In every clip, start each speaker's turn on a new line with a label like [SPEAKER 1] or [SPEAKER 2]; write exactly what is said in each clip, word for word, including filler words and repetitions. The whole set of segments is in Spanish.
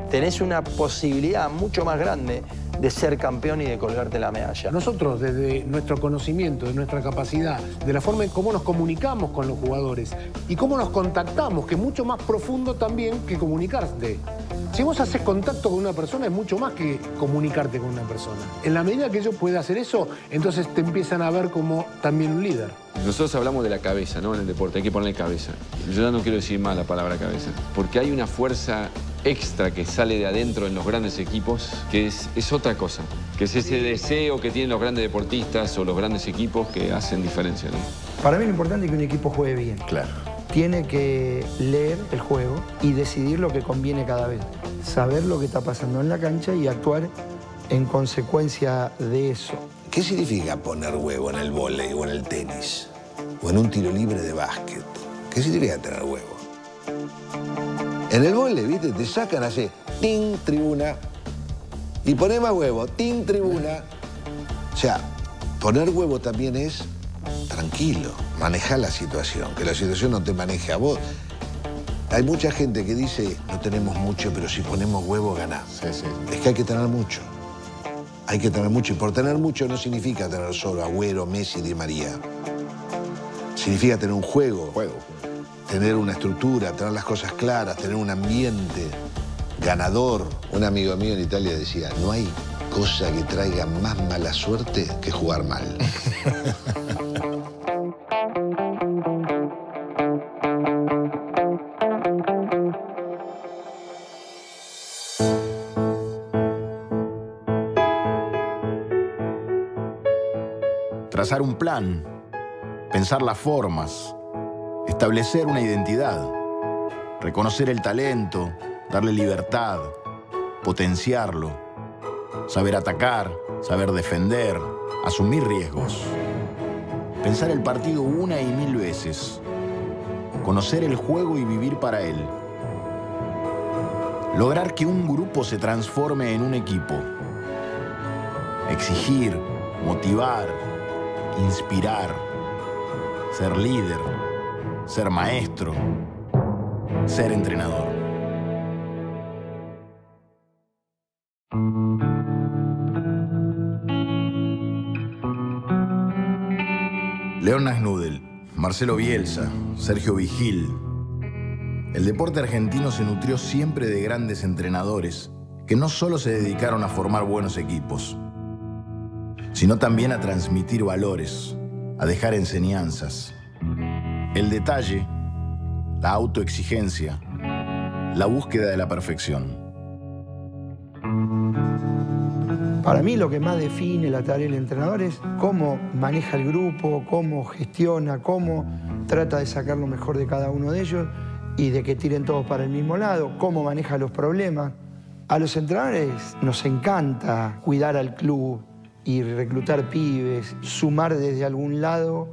[SPEAKER 1] tenés una posibilidad mucho más grande de ser campeón y de colgarte la medalla.
[SPEAKER 2] Nosotros, desde nuestro conocimiento, de nuestra capacidad, de la forma en cómo nos comunicamos con los jugadores y cómo nos contactamos, que es mucho más profundo también que comunicarte. Si vos haces contacto con una persona, es mucho más que comunicarte con una persona. En la medida que yo pueda hacer eso, entonces te empiezan a ver como también un líder.
[SPEAKER 3] Nosotros hablamos de la cabeza, ¿no? En el deporte hay que ponerle cabeza. Yo ya no quiero decir más la palabra cabeza, porque hay una fuerza extra que sale de adentro en los grandes equipos, que es, es otra cosa, que es ese deseo que tienen los grandes deportistas o los grandes equipos que hacen diferencia, ¿no?
[SPEAKER 4] Para mí lo importante es que un equipo juegue bien.
[SPEAKER 3] Claro.
[SPEAKER 4] Tiene que leer el juego y decidir lo que conviene cada vez. Saber lo que está pasando en la cancha y actuar en consecuencia de eso.
[SPEAKER 5] ¿Qué significa poner huevo en el vóley o en el tenis? O en un tiro libre de básquet. ¿Qué significa tener huevo? En el vóley, ¿viste? Te sacan así, ting, tribuna. Y poné más huevo, ting, tribuna. O sea, poner huevo también es tranquilo, manejar la situación, que la situación no te maneje a vos. Hay mucha gente que dice, no tenemos mucho, pero si ponemos huevo, ganamos.
[SPEAKER 3] Sí, sí.
[SPEAKER 5] Es que hay que tener mucho. Hay que tener mucho. Y por tener mucho no significa tener solo Agüero, Messi, Di María. Significa tener un juego.
[SPEAKER 3] Juego.
[SPEAKER 5] Tener una estructura, tener las cosas claras, tener un ambiente ganador. Un amigo mío en Italia decía, no hay cosa que traiga más mala suerte que jugar mal.
[SPEAKER 6] Trazar un plan, pensar las formas, establecer una identidad, reconocer el talento, darle libertad, potenciarlo, saber atacar, saber defender, asumir riesgos, pensar el partido una y mil veces, conocer el juego y vivir para él, lograr que un grupo se transforme en un equipo, exigir, motivar, inspirar, ser líder, ser maestro, ser entrenador. León Asnudel, Marcelo Bielsa, Sergio Vigil. El deporte argentino se nutrió siempre de grandes entrenadores que no solo se dedicaron a formar buenos equipos, sino también a transmitir valores, a dejar enseñanzas. El detalle, la autoexigencia, la búsqueda de la perfección.
[SPEAKER 4] Para mí lo que más define la tarea del entrenador es cómo maneja el grupo, cómo gestiona, cómo trata de sacar lo mejor de cada uno de ellos y de que tiren todos para el mismo lado, cómo maneja los problemas. A los entrenadores nos encanta cuidar al club y reclutar pibes, sumar desde algún lado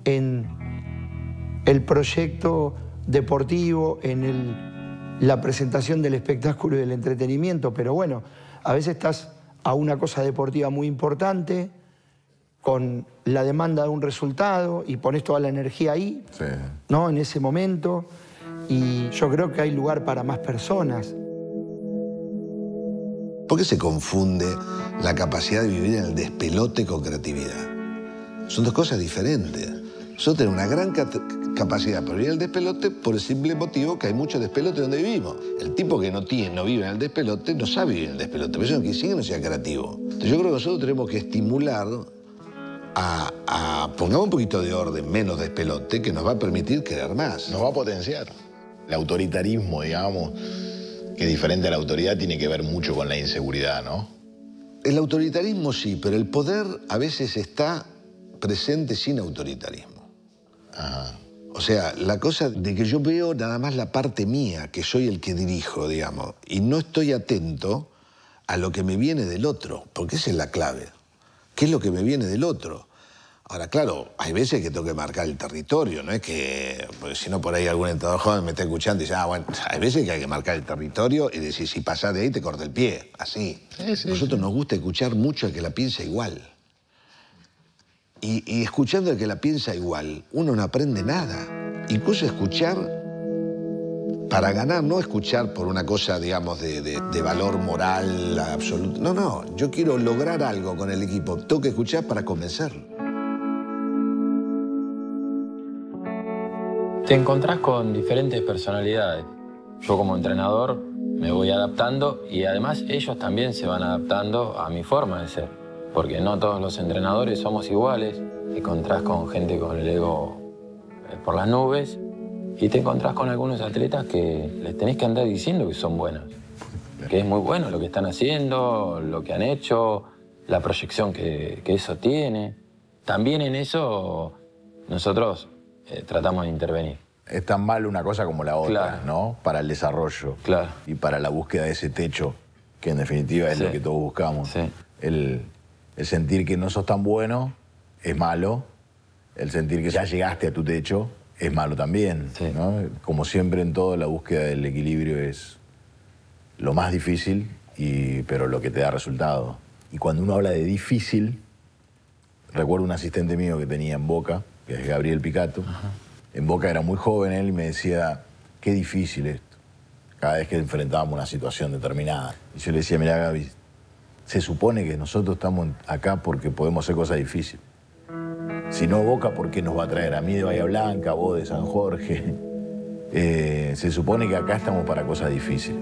[SPEAKER 4] en el proyecto deportivo, en el, la presentación del espectáculo y del entretenimiento. Pero bueno, a veces estás a una cosa deportiva muy importante, con la demanda de un resultado, y pones toda la energía ahí, sí, ¿no? En ese momento. Y yo creo que hay lugar para más personas.
[SPEAKER 5] ¿Por qué se confunde la capacidad de vivir en el despelote con creatividad? Son dos cosas diferentes. Nosotros tenemos una gran capacidad para vivir en el despelote por el simple motivo que hay mucho despelote donde vivimos. El tipo que no tiene, no vive en el despelote, no sabe vivir en el despelote. Por eso que sigue no sea creativo. Entonces yo creo que nosotros tenemos que estimular a, a pongamos un poquito de orden, menos despelote, que nos va a permitir querer más.
[SPEAKER 7] Nos va a potenciar. El autoritarismo, digamos, que diferente a la autoridad, tiene que ver mucho con la inseguridad, ¿no?
[SPEAKER 5] El autoritarismo sí, pero el poder a veces está presente sin autoritarismo.
[SPEAKER 7] Ajá.
[SPEAKER 5] O sea, la cosa de que yo veo nada más la parte mía, que soy el que dirijo, digamos, y no estoy atento a lo que me viene del otro, porque esa es la clave. ¿Qué es lo que me viene del otro? Ahora, claro, hay veces que tengo que marcar el territorio, no es que, porque si no por ahí algún entrenador joven me está escuchando y dice, ah, bueno, hay veces que hay que marcar el territorio y decir, si pasás de ahí te corta el pie, así. Sí, sí, Nosotros sí. nos gusta escuchar mucho al que la piensa igual. Y, y escuchando al que la piensa igual, uno no aprende nada. Incluso escuchar para ganar, no escuchar por una cosa, digamos, de, de, de valor moral absoluto. No, no, yo quiero lograr algo con el equipo. Tengo que escuchar para convencerlo.
[SPEAKER 8] Te encontrás con diferentes personalidades. Yo como entrenador me voy adaptando y además ellos también se van adaptando a mi forma de ser. Porque no todos los entrenadores somos iguales. Te encontrás con gente con el ego por las nubes y te encontrás con algunos atletas que les tenés que andar diciendo que son buenos. Que es muy bueno lo que están haciendo, lo que han hecho, la proyección que, que eso tiene. También en eso nosotros eh, tratamos de intervenir.
[SPEAKER 6] Es tan mal una cosa como la otra,
[SPEAKER 8] claro,
[SPEAKER 6] ¿no? Para el desarrollo,
[SPEAKER 8] claro,
[SPEAKER 6] y para la búsqueda de ese techo, que en definitiva es, sí, lo que todos buscamos.
[SPEAKER 8] Sí.
[SPEAKER 6] El, el sentir que no sos tan bueno es malo, el sentir que ya llegaste a tu techo es malo también, sí, ¿no? Como siempre en todo, la búsqueda del equilibrio es lo más difícil, y, pero lo que te da resultado. Y cuando uno habla de difícil, recuerdo un asistente mío que tenía en Boca, que es Gabriel Picato. Ajá. En Boca era muy joven él y me decía, qué difícil esto, cada vez que enfrentábamos una situación determinada. Y yo le decía, mirá Gaby, se supone que nosotros estamos acá porque podemos hacer cosas difíciles. Si no Boca, ¿por qué nos va a traer a mí de Bahía Blanca, vos de San Jorge? Eh, se supone que acá estamos para cosas difíciles.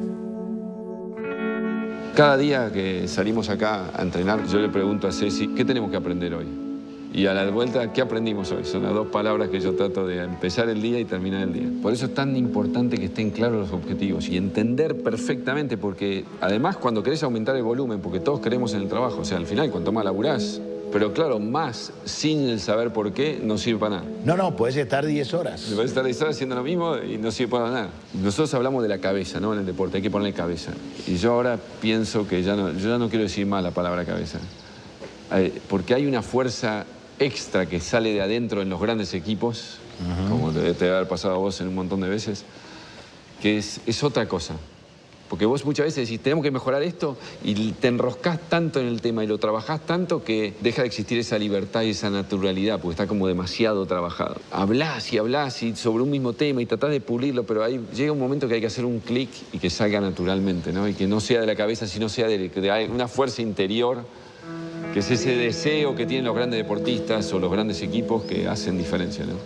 [SPEAKER 3] Cada día que salimos acá a entrenar, yo le pregunto a Ceci, ¿qué tenemos que aprender hoy? Y a la vuelta, ¿qué aprendimos hoy? Son las dos palabras que yo trato de empezar el día y terminar el día. Por eso es tan importante que estén claros los objetivos y entender perfectamente, porque además cuando querés aumentar el volumen, porque todos queremos en el trabajo, o sea, al final cuanto más laburás, pero claro, más sin el saber por qué no sirve para nada.
[SPEAKER 6] No, no, podés estar diez horas.
[SPEAKER 3] Podés estar diez horas haciendo lo mismo y no sirve para nada. Nosotros hablamos de la cabeza, ¿no? En el deporte, hay que ponerle cabeza. Y yo ahora pienso que ya no, yo ya no quiero decir más la palabra cabeza. Porque hay una fuerza extra que sale de adentro en los grandes equipos, uh-huh, como te, te debe haber pasado a vos en un montón de veces, que es, es otra cosa. Porque vos muchas veces decís, tenemos que mejorar esto, y te enroscás tanto en el tema y lo trabajás tanto que deja de existir esa libertad y esa naturalidad, porque está como demasiado trabajado. Hablás y hablás y sobre un mismo tema y tratás de pulirlo, pero ahí llega un momento que hay que hacer un clic y que salga naturalmente, ¿no? Y que no sea de la cabeza, sino sea de, de una fuerza interior, que es ese deseo que tienen los grandes deportistas o los grandes equipos que hacen diferencia, ¿no?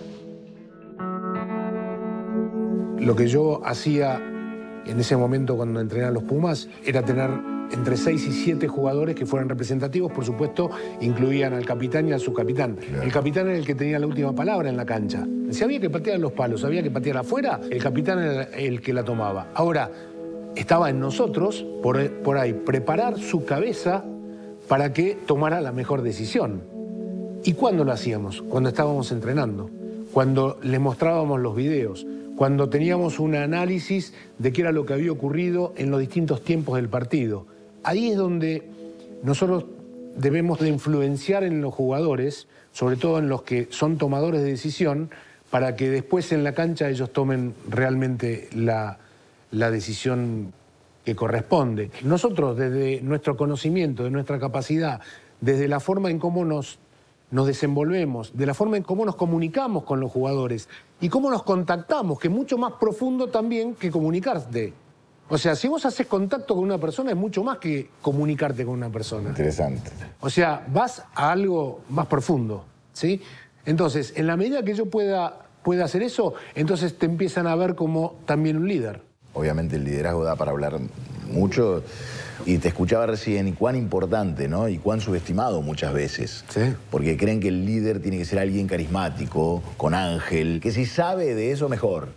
[SPEAKER 2] Lo que yo hacía en ese momento cuando entrenaban los Pumas era tener entre seis y siete jugadores que fueran representativos. Por supuesto, incluían al capitán y al subcapitán. Claro. El capitán era el que tenía la última palabra en la cancha. Si había que patear los palos, había que patear afuera, el capitán era el que la tomaba. Ahora, estaba en nosotros, por, por ahí, preparar su cabeza para que tomara la mejor decisión. ¿Y cuándo lo hacíamos? Cuando estábamos entrenando, cuando les mostrábamos los videos, cuando teníamos un análisis de qué era lo que había ocurrido en los distintos tiempos del partido. Ahí es donde nosotros debemos de influenciar en los jugadores, sobre todo en los que son tomadores de decisión, para que después en la cancha ellos tomen realmente la, la decisión que corresponde. Nosotros, desde nuestro conocimiento, de nuestra capacidad, desde la forma en cómo nos, nos desenvolvemos, de la forma en cómo nos comunicamos con los jugadores y cómo nos contactamos, que es mucho más profundo también que comunicarte. O sea, si vos haces contacto con una persona, es mucho más que comunicarte con una persona.
[SPEAKER 6] Interesante.
[SPEAKER 2] O sea, vas a algo más profundo, ¿sí? Entonces, en la medida que yo pueda, pueda hacer eso, entonces te empiezan a ver como también un líder.
[SPEAKER 6] Obviamente el liderazgo da para hablar mucho, y te escuchaba recién, y cuán importante, ¿no? Y cuán subestimado muchas veces.
[SPEAKER 2] Sí.
[SPEAKER 6] Porque creen que el líder tiene que ser alguien carismático, con ángel, que si sabe de eso, mejor.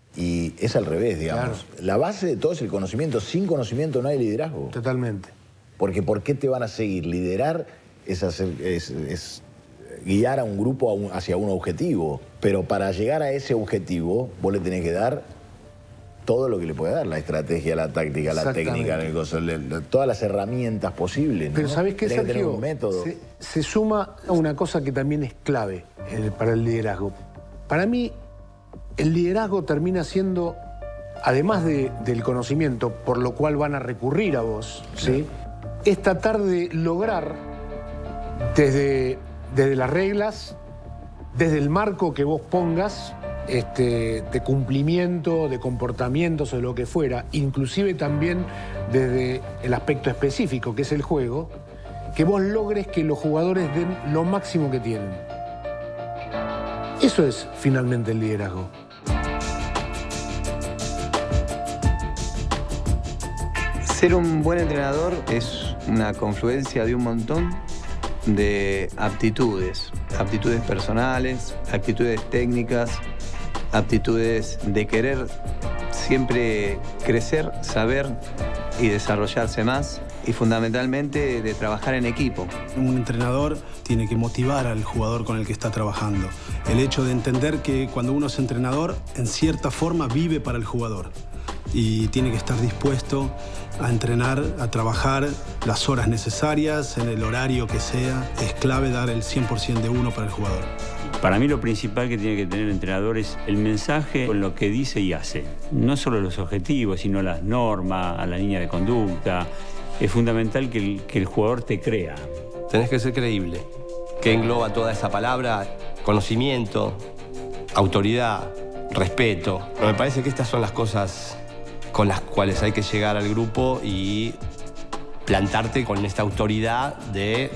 [SPEAKER 6] Y es al revés, digamos. Claro. La base de todo es el conocimiento. Sin conocimiento no hay liderazgo.
[SPEAKER 2] Totalmente.
[SPEAKER 6] Porque ¿por qué te van a seguir? Liderar es, hacer, es, es guiar a un grupo a un, hacia un objetivo. Pero para llegar a ese objetivo, vos le tenés que dar todo lo que le puede dar, la estrategia, la táctica, la técnica, el gozo, le, le, todas las herramientas posibles, ¿no?
[SPEAKER 2] Pero ¿sabés qué,
[SPEAKER 6] Sergio?
[SPEAKER 2] Sergio?
[SPEAKER 6] Un método.
[SPEAKER 2] Se, se suma a una cosa que también es clave el, para el liderazgo. Para mí, el liderazgo termina siendo, además de, del conocimiento, por lo cual van a recurrir a vos, ¿sí? Es tratar de lograr, desde, desde las reglas, desde el marco que vos pongas, este, de cumplimiento, de comportamientos o de lo que fuera, inclusive también desde el aspecto específico, que es el juego, que vos logres que los jugadores den lo máximo que tienen. Eso es finalmente el liderazgo.
[SPEAKER 9] Ser un buen entrenador es una confluencia de un montón de aptitudes, aptitudes personales, aptitudes técnicas, aptitudes de querer siempre crecer, saber y desarrollarse más, y fundamentalmente de trabajar en equipo.
[SPEAKER 10] Un entrenador tiene que motivar al jugador con el que está trabajando. El hecho de entender que cuando uno es entrenador, en cierta forma vive para el jugador. Y tiene que estar dispuesto a entrenar, a trabajar las horas necesarias, en el horario que sea. Es clave dar el cien por ciento de uno para el jugador.
[SPEAKER 11] Para mí lo principal que tiene que tener el entrenador es el mensaje con lo que dice y hace. No solo los objetivos, sino las normas, a la línea de conducta. Es fundamental que el, que el jugador te crea.
[SPEAKER 12] Tenés que ser creíble, que engloba toda esa palabra: conocimiento, autoridad, respeto. Pero me parece que estas son las cosas con las cuales hay que llegar al grupo y plantarte con esta autoridad de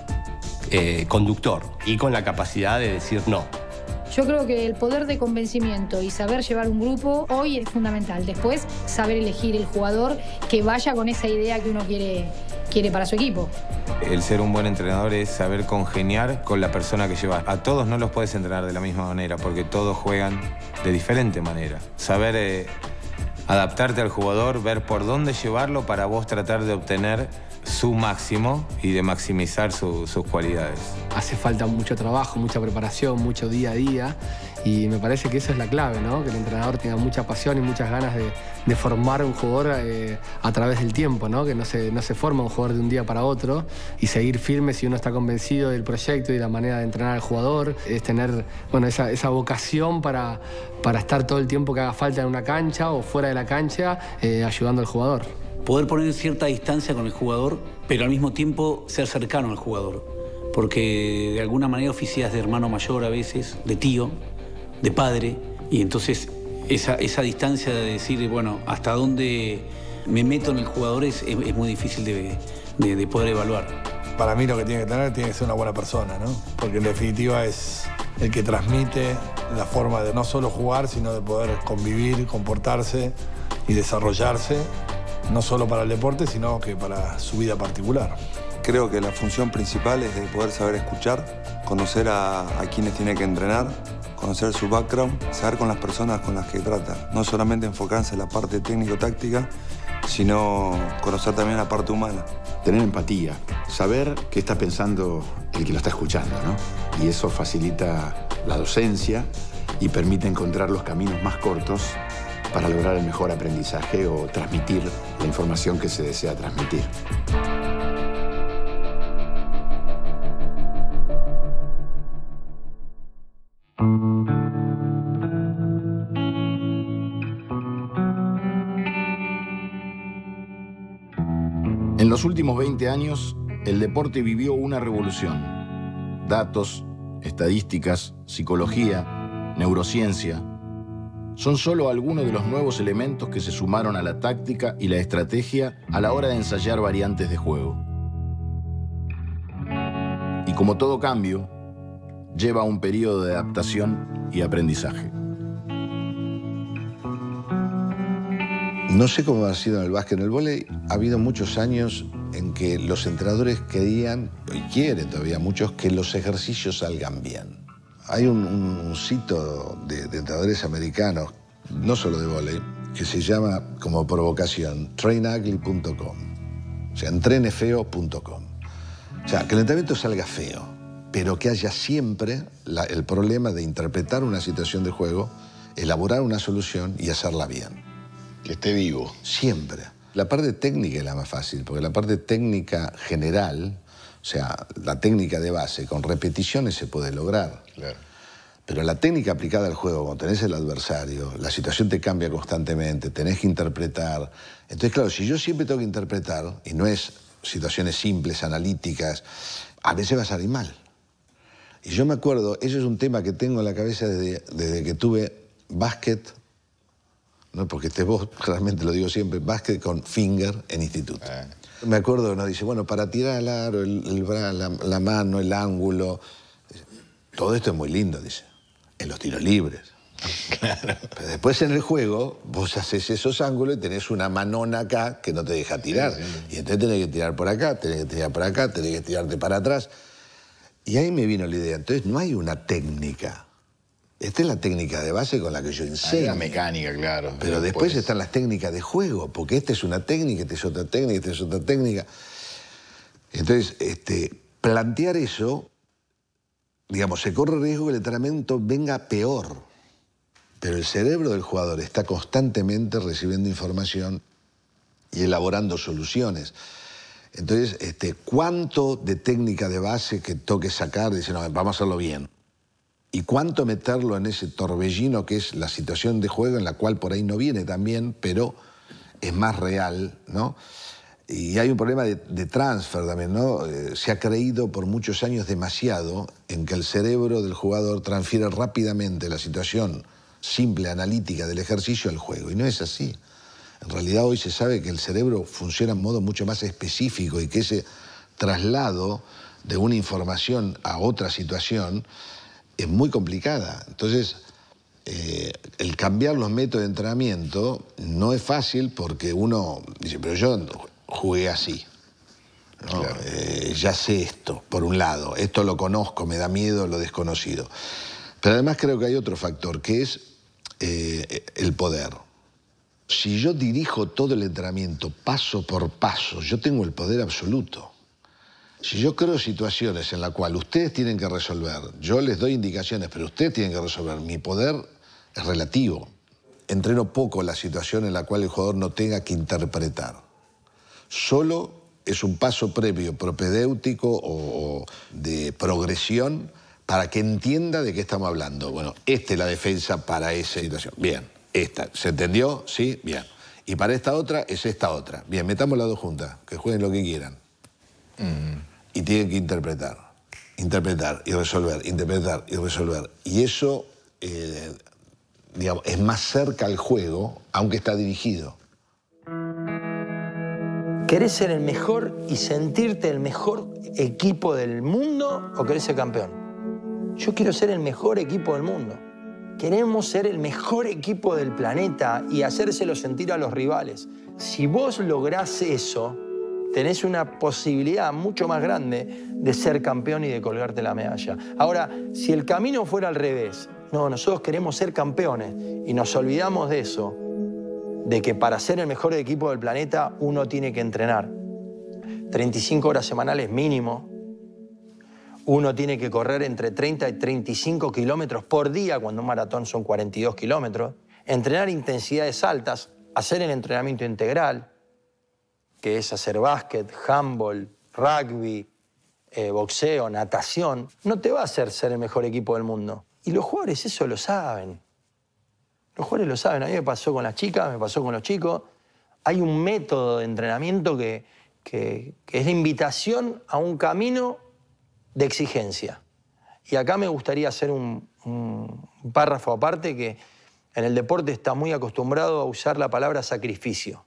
[SPEAKER 12] eh, conductor y con la capacidad de decir no.
[SPEAKER 13] Yo creo que el poder de convencimiento y saber llevar un grupo hoy es fundamental. Después, saber elegir el jugador que vaya con esa idea que uno quiere, quiere para su equipo.
[SPEAKER 14] El ser un buen entrenador es saber congeniar con la persona que llevas. A todos no los puedes entrenar de la misma manera porque todos juegan de diferente manera. Saber eh, adaptarte al jugador, ver por dónde llevarlo para vos tratar de obtener su máximo y de maximizar su, sus cualidades.
[SPEAKER 15] Hace falta mucho trabajo, mucha preparación, mucho día a día, y me parece que esa es la clave, ¿no? Que el entrenador tenga mucha pasión y muchas ganas de, de formar un jugador eh, a través del tiempo, ¿no? Que no se, no se forma un jugador de un día para otro, y seguir firme si uno está convencido del proyecto y de la manera de entrenar al jugador, es tener, bueno, esa, esa vocación para, para estar todo el tiempo que haga falta en una cancha o fuera de la cancha eh, ayudando al jugador.
[SPEAKER 16] Poder poner cierta distancia con el jugador, pero al mismo tiempo ser cercano al jugador. Porque de alguna manera oficias de hermano mayor a veces, de tío, de padre, y entonces esa, esa distancia de decir, bueno, hasta dónde me meto en el jugador es, es, es muy difícil de, de, de poder evaluar.
[SPEAKER 17] Para mí lo que tiene que tener tiene que ser una buena persona, ¿no? Porque en definitiva es el que transmite la forma de no solo jugar, sino de poder convivir, comportarse y desarrollarse, no solo para el deporte, sino que para su vida particular.
[SPEAKER 18] Creo que la función principal es de poder saber escuchar, conocer a, a quienes tiene que entrenar, conocer su background, saber con las personas con las que trata. No solamente enfocarse en la parte técnico-táctica, sino conocer también la parte humana.
[SPEAKER 19] Tener empatía, saber qué está pensando el que lo está escuchando, ¿no? Y eso facilita la docencia y permite encontrar los caminos más cortos para lograr el mejor aprendizaje o transmitir la información que se desea transmitir.
[SPEAKER 6] En los últimos veinte años, el deporte vivió una revolución. Datos, estadísticas, psicología, neurociencia son solo algunos de los nuevos elementos que se sumaron a la táctica y la estrategia a la hora de ensayar variantes de juego. Y como todo cambio, lleva un periodo de adaptación y aprendizaje.
[SPEAKER 5] No sé cómo ha sido en el básquet. En el vóley ha habido muchos años en que los entrenadores querían, y quieren todavía muchos, que los ejercicios salgan bien. Hay un, un, un sitio de, de entrenadores americanos, no solo de vóley, que se llama como provocación train ugly punto com. O sea, entrene feo punto com. O sea, que el entrenamiento salga feo, pero que haya siempre la, el problema de interpretar una situación de juego, elaborar una solución y hacerla bien.
[SPEAKER 7] Que esté vivo.
[SPEAKER 5] Siempre. La parte técnica es la más fácil, porque la parte técnica general, o sea, la técnica de base, con repeticiones se puede lograr.
[SPEAKER 7] Claro.
[SPEAKER 5] Pero la técnica aplicada al juego, cuando tenés el adversario, la situación te cambia constantemente, tenés que interpretar. Entonces, claro, si yo siempre tengo que interpretar, y no es situaciones simples, analíticas, a veces va a salir mal. Y yo me acuerdo, eso es un tema que tengo en la cabeza desde, desde que tuve básquet, no porque estés vos, realmente lo digo siempre, básquet con finger en instituto. Eh. Me acuerdo que nos dice, bueno, para tirar al aro, el, el bra, la, la mano, el ángulo, todo esto es muy lindo, dice, en los tiros libres. Claro. Pero después en el juego, vos haces esos ángulos y tenés una manona acá que no te deja tirar. Sí, sí. Y entonces tenés que tirar por acá, tenés que tirar por acá, tenés que tirarte para atrás. Y ahí me vino la idea, entonces no hay una técnica. Esta es la técnica de base con la que yo enseño.
[SPEAKER 7] Hay la mecánica, claro.
[SPEAKER 5] Pero después, después están las técnicas de juego, porque esta es una técnica, esta es otra técnica, esta es otra técnica. Entonces, este, plantear eso, digamos, se corre el riesgo que el entrenamiento venga peor. Pero el cerebro del jugador está constantemente recibiendo información y elaborando soluciones. Entonces, este, ¿cuánto de técnica de base que toque sacar? Dice, no, vamos a hacerlo bien. ¿Y cuánto meterlo en ese torbellino que es la situación de juego en la cual por ahí no viene tan bien, pero es más real, ¿no? Y hay un problema de, de transfer también, ¿no? Eh, se ha creído por muchos años demasiado en que el cerebro del jugador transfiere rápidamente la situación simple, analítica del ejercicio al juego. Y no es así. En realidad hoy se sabe que el cerebro funciona en modo mucho más específico y que ese traslado de una información a otra situación es muy complicada. Entonces, eh, el cambiar los métodos de entrenamiento no es fácil porque uno dice, pero yo jugué así. ¿No? Claro. Eh, ya sé esto, por un lado. Esto lo conozco, me da miedo lo desconocido. Pero además creo que hay otro factor, que es eh, el poder. Si yo dirijo todo el entrenamiento paso por paso, yo tengo el poder absoluto. Si yo creo situaciones en las cuales ustedes tienen que resolver, yo les doy indicaciones, pero ustedes tienen que resolver, mi poder es relativo. Entreno poco la situación en la cual el jugador no tenga que interpretar. Solo es un paso previo, propedéutico o de progresión para que entienda de qué estamos hablando. Bueno, esta es la defensa para esa situación. Bien, esta. ¿Se entendió? Sí, bien. Y para esta otra es esta otra. Bien, metamos las dos juntas, que jueguen lo que quieran. Mm. Y tienen que interpretar, interpretar y resolver, interpretar y resolver. Y eso, eh, digamos, es más cerca al juego, aunque está dirigido.
[SPEAKER 1] ¿Querés ser el mejor y sentirte el mejor equipo del mundo o querés ser campeón? Yo quiero ser el mejor equipo del mundo. Queremos ser el mejor equipo del planeta y hacérselo sentir a los rivales. Si vos lográs eso, tenés una posibilidad mucho más grande de ser campeón y de colgarte la medalla. Ahora, si el camino fuera al revés, no, nosotros queremos ser campeones y nos olvidamos de eso, de que para ser el mejor equipo del planeta uno tiene que entrenar treinta y cinco horas semanales mínimo, uno tiene que correr entre treinta y treinta y cinco kilómetros por día, cuando un maratón son cuarenta y dos kilómetros, entrenar intensidades altas, hacer el entrenamiento integral, que es hacer básquet, handball, rugby, eh, boxeo, natación, no te va a hacer ser el mejor equipo del mundo. Y los jugadores eso lo saben. Los jugadores lo saben. A mí me pasó con las chicas, me pasó con los chicos. Hay un método de entrenamiento que, que, que es la invitación a un camino de exigencia. Y acá me gustaría hacer un, un párrafo aparte, que en el deporte está muy acostumbrado a usar la palabra sacrificio.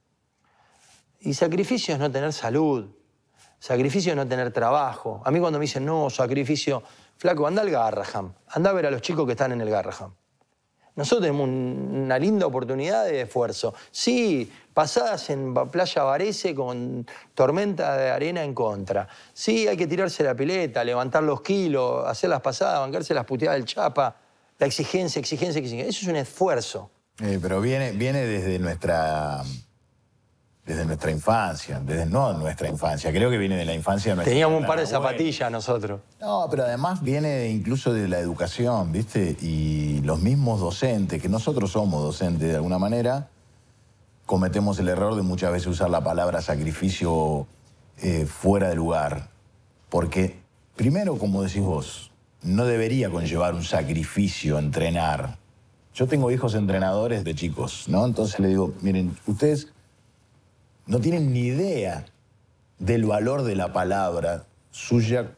[SPEAKER 1] Y sacrificio es no tener salud, sacrificio es no tener trabajo. A mí cuando me dicen, no, sacrificio, flaco, anda al Garraham, anda a ver a los chicos que están en el Garraham. Nosotros tenemos un, una linda oportunidad de esfuerzo. Sí, pasadas en Playa Varese con tormenta de arena en contra. Sí, hay que tirarse la pileta, levantar los kilos, hacer las pasadas, bancarse las puteadas del Chapa. La exigencia, exigencia, exigencia. Eso es un esfuerzo.
[SPEAKER 6] Eh, pero viene, viene desde nuestra... Desde nuestra infancia, desde no nuestra infancia, creo que viene de la infancia de nuestra.
[SPEAKER 1] Teníamos un par de zapatillas nosotros.
[SPEAKER 6] No, pero además viene incluso de la educación, ¿viste? Y los mismos docentes, que nosotros somos docentes de alguna manera, cometemos el error de muchas veces usar la palabra sacrificio eh, fuera de lugar. Porque, primero, como decís vos, no debería conllevar un sacrificio entrenar. Yo tengo hijos entrenadores de chicos, ¿no? Entonces le digo, miren, ustedes no tienen ni idea del valor de la palabra suya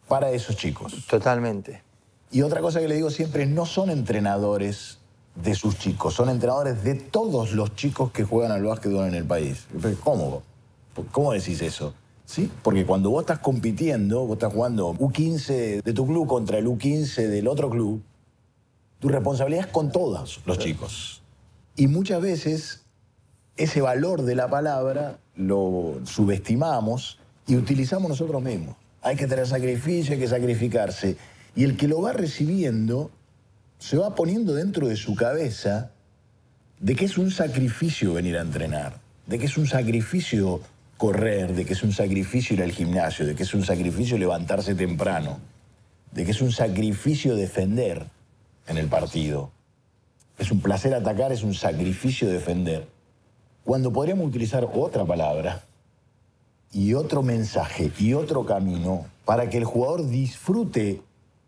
[SPEAKER 6] para esos chicos.
[SPEAKER 1] Totalmente.
[SPEAKER 6] Y otra cosa que le digo siempre es, no son entrenadores de sus chicos, son entrenadores de todos los chicos que juegan al básquetbol en el país. ¿Cómo? ¿Cómo decís eso? ¿Sí? Porque cuando vos estás compitiendo, vos estás jugando U quince de tu club contra el U quince del otro club, tu responsabilidad es con todos los chicos. Y muchas veces ese valor de la palabra lo subestimamos y utilizamos nosotros mismos. Hay que tener sacrificio, hay que sacrificarse. Y el que lo va recibiendo se va poniendo dentro de su cabeza de que es un sacrificio venir a entrenar, de que es un sacrificio correr, de que es un sacrificio ir al gimnasio, de que es un sacrificio levantarse temprano, de que es un sacrificio defender en el partido. Es un placer atacar, es un sacrificio defender. Cuando podríamos utilizar otra palabra y otro mensaje y otro camino para que el jugador disfrute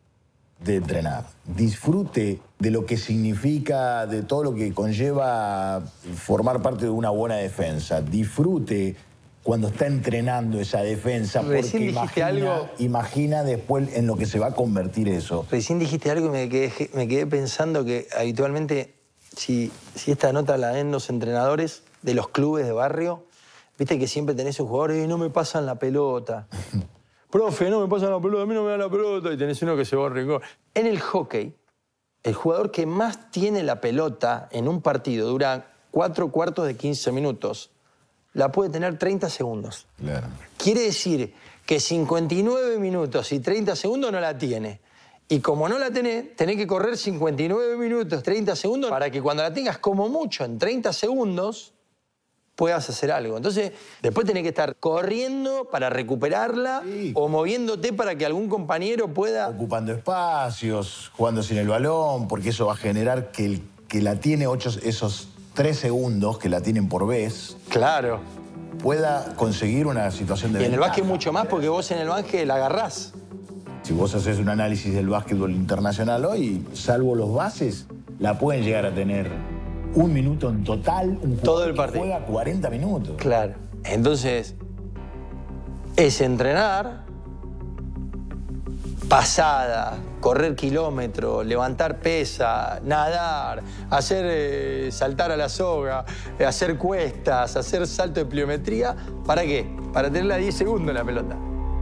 [SPEAKER 6] de entrenar, disfrute de lo que significa, de todo lo que conlleva formar parte de una buena defensa, disfrute cuando está entrenando esa defensa,
[SPEAKER 1] Recién
[SPEAKER 6] porque
[SPEAKER 1] dijiste
[SPEAKER 6] imagina,
[SPEAKER 1] algo...
[SPEAKER 6] imagina después en lo que se va a convertir eso.
[SPEAKER 1] Recién dijiste algo y me quedé, me quedé pensando que habitualmente, si, si esta nota la den los entrenadores de los clubes de barrio, viste que siempre tenés un jugador y no me pasan la pelota. Profe, no me pasan la pelota, a mí no me dan la pelota. Y tenés uno que se va a rincón. En el hockey, el jugador que más tiene la pelota en un partido dura cuatro cuartos de quince minutos. La puede tener treinta segundos.
[SPEAKER 6] Claro.
[SPEAKER 1] Quiere decir que cincuenta y nueve minutos y treinta segundos no la tiene. Y como no la tenés, tenés que correr cincuenta y nueve minutos, treinta segundos, para que cuando la tengas como mucho en treinta segundos, puedas hacer algo. Entonces, después tenés que estar corriendo para recuperarla sí. o moviéndote para que algún compañero pueda...
[SPEAKER 6] Ocupando espacios, jugando sin el balón, porque eso va a generar que el que la tiene ocho, esos tres segundos que la tienen por vez...
[SPEAKER 1] Claro.
[SPEAKER 6] ...pueda conseguir una situación de
[SPEAKER 1] Y en
[SPEAKER 6] ventaja.
[SPEAKER 1] el básquet mucho más, porque vos en el básquet la agarrás.
[SPEAKER 6] Si vos haces un análisis del básquetbol internacional hoy, salvo los bases, la pueden llegar a tener... un minuto en total, un
[SPEAKER 1] todo el partido.
[SPEAKER 6] Juega cuarenta minutos.
[SPEAKER 1] Claro. Entonces, es entrenar, pasada, correr kilómetros, levantar pesa, nadar, hacer eh, saltar a la soga, eh, hacer cuestas, hacer salto de pliometría. ¿Para qué? Para tenerla diez segundos en la pelota.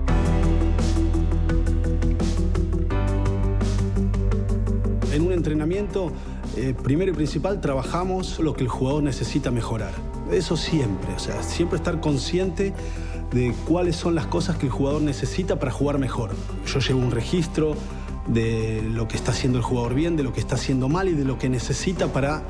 [SPEAKER 10] En un entrenamiento, eh, primero y principal, trabajamos lo que el jugador necesita mejorar. Eso siempre, o sea, siempre estar consciente de cuáles son las cosas que el jugador necesita para jugar mejor. Yo llevo un registro de lo que está haciendo el jugador bien, de lo que está haciendo mal y de lo que necesita para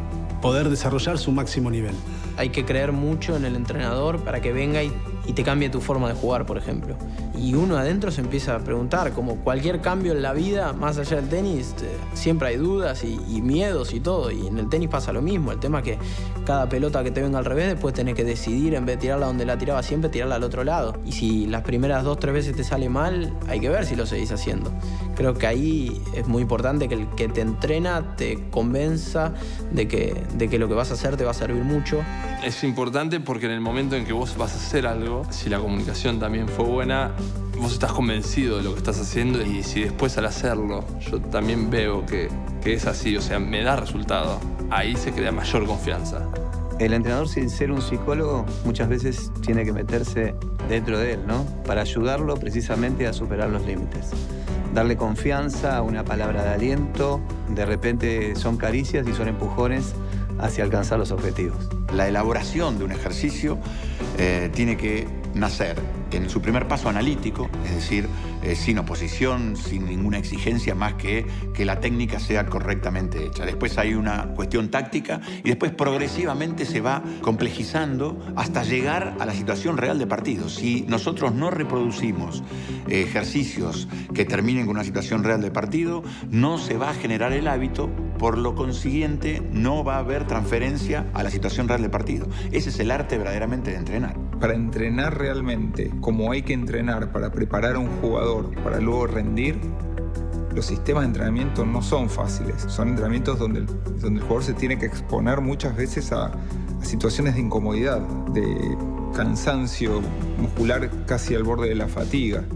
[SPEAKER 10] poder desarrollar su máximo nivel.
[SPEAKER 20] Hay que creer mucho en el entrenador para que venga y, y te cambie tu forma de jugar, por ejemplo. Y uno adentro se empieza a preguntar, como cualquier cambio en la vida, más allá del tenis, siempre hay dudas y, y miedos y todo. Y en el tenis pasa lo mismo. El tema es que cada pelota que te venga al revés, después tenés que decidir, en vez de tirarla donde la tiraba siempre, tirarla al otro lado. Y si las primeras dos, tres veces te sale mal, hay que ver si lo seguís haciendo. Creo que ahí es muy importante que el que te entrena te convenza de que, de que lo que vas a hacer te va a servir mucho.
[SPEAKER 21] Es importante porque en el momento en que vos vas a hacer algo, si la comunicación también fue buena, vos estás convencido de lo que estás haciendo y si después al hacerlo yo también veo que, que es así, o sea, me da resultado, ahí se crea mayor confianza.
[SPEAKER 9] El entrenador, sin ser un psicólogo, muchas veces tiene que meterse dentro de él, ¿no? Para ayudarlo precisamente a superar los límites. Darle confianza, una palabra de aliento, de repente son caricias y son empujones hacia alcanzar los objetivos.
[SPEAKER 19] La elaboración de un ejercicio eh, tiene que nacer en su primer paso analítico, es decir, eh, sin oposición, sin ninguna exigencia más que que la técnica sea correctamente hecha. Después hay una cuestión táctica y después progresivamente se va complejizando hasta llegar a la situación real de partido. Si nosotros no reproducimos eh, ejercicios que terminen con una situación real de partido, no se va a generar el hábito, por lo consiguiente no va a haber transferencia a la situación real de partido. Ese es el arte verdaderamente de entrenar.
[SPEAKER 22] Para entrenar realmente como hay que entrenar para preparar a un jugador para luego rendir, los sistemas de entrenamiento no son fáciles. Son entrenamientos donde el, donde el jugador se tiene que exponer muchas veces a, a situaciones de incomodidad, de cansancio muscular casi al borde de la fatiga.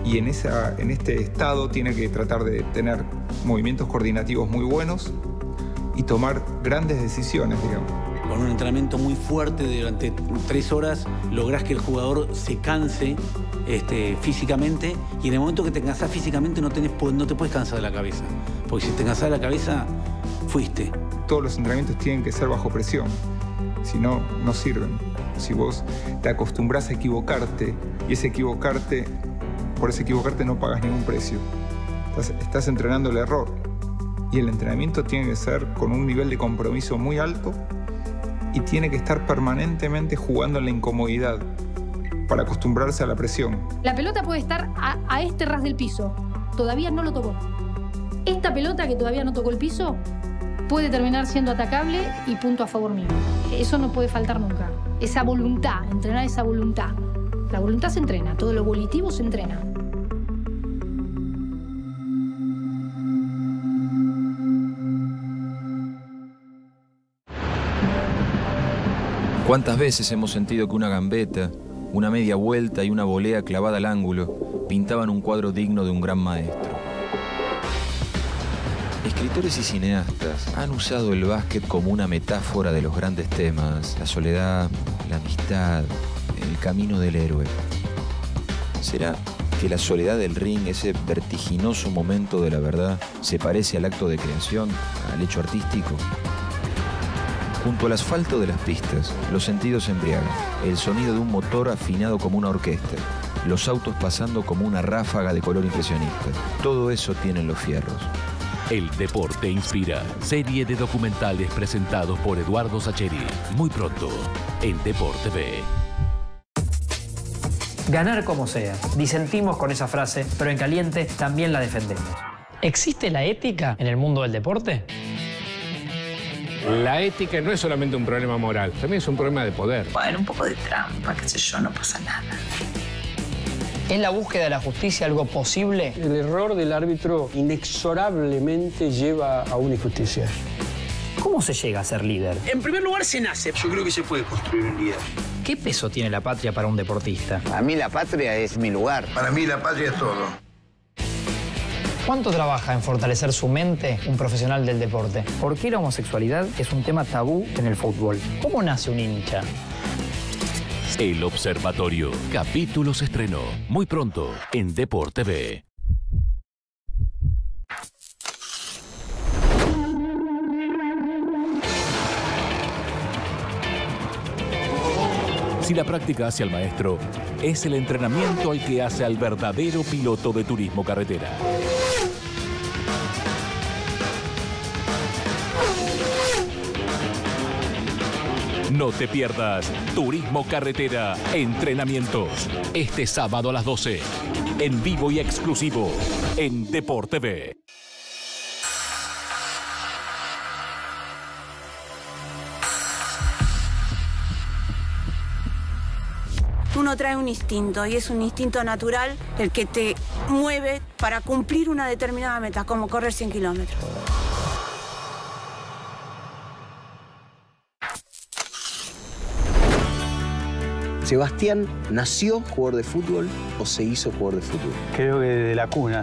[SPEAKER 22] y en, esa, en este estado tiene que tratar de tener movimientos coordinativos muy buenos y tomar grandes decisiones, digamos.
[SPEAKER 16] Con un entrenamiento muy fuerte durante tres horas lográs que el jugador se canse este, físicamente, y en el momento que te cansás físicamente no, tenés, no te puedes cansar de la cabeza, porque si te cansás de la cabeza, fuiste.
[SPEAKER 22] Todos los entrenamientos tienen que ser bajo presión, si no, no sirven. Si vos te acostumbras a equivocarte y ese equivocarte, por ese equivocarte no pagas ningún precio. Estás, estás entrenando el error, y el entrenamiento tiene que ser con un nivel de compromiso muy alto y tiene que estar permanentemente jugando en la incomodidad para acostumbrarse a la presión.
[SPEAKER 13] La pelota puede estar a, a este ras del piso. Todavía no lo tocó. Esta pelota que todavía no tocó el piso puede terminar siendo atacable y punto a favor mío. Eso no puede faltar nunca. Esa voluntad, entrenar esa voluntad. La voluntad se entrena, todo lo volitivo se entrena.
[SPEAKER 4] ¿Cuántas veces hemos sentido que una gambeta, una media vuelta y una volea clavada al ángulo pintaban un cuadro digno de un gran maestro? Escritores y cineastas han usado el básquet como una metáfora de los grandes temas: la soledad, la amistad, el camino del héroe. ¿Será que la soledad del ring, ese vertiginoso momento de la verdad, se parece al acto de creación, al hecho artístico? Junto al asfalto de las pistas, los sentidos se embriagan. El sonido de un motor afinado como una orquesta. Los autos pasando como una ráfaga de color impresionista. Todo eso tienen los fierros.
[SPEAKER 8] El deporte inspira. Serie de documentales presentados por Eduardo Sacheri. Muy pronto, en Deporte T V.
[SPEAKER 23] Ganar como sea. Disentimos con esa frase, pero en caliente también la defendemos. ¿Existe la ética en el mundo del deporte?
[SPEAKER 2] La ética no es solamente un problema moral, también es un problema de poder.
[SPEAKER 24] Bueno, un poco de trampa, qué sé yo, no pasa nada.
[SPEAKER 23] ¿Es la búsqueda de la justicia algo posible?
[SPEAKER 25] El error del árbitro inexorablemente lleva a una injusticia.
[SPEAKER 23] ¿Cómo se llega a ser líder?
[SPEAKER 25] En primer lugar, se nace. Yo creo que se puede construir un líder.
[SPEAKER 23] ¿Qué peso tiene la patria para un deportista?
[SPEAKER 26] Para mí la patria es mi lugar.
[SPEAKER 5] Para mí la patria es todo.
[SPEAKER 23] ¿Cuánto trabaja en fortalecer su mente un profesional del deporte? ¿Por qué la homosexualidad es un tema tabú en el fútbol? ¿Cómo nace un hincha?
[SPEAKER 8] El Observatorio. Capítulo se estrenó muy pronto en Deporte T V. Si la práctica hace al maestro, es el entrenamiento el que hace al verdadero piloto de turismo carretera. No te pierdas Turismo Carretera Entrenamientos. Este sábado a las doce. En vivo y exclusivo en Deporte T V.
[SPEAKER 27] Uno trae un instinto y es un instinto natural el que te mueve para cumplir una determinada meta, como correr cien kilómetros.
[SPEAKER 28] ¿Sebastián nació jugador de fútbol o se hizo jugador de fútbol?
[SPEAKER 29] Creo que de la cuna.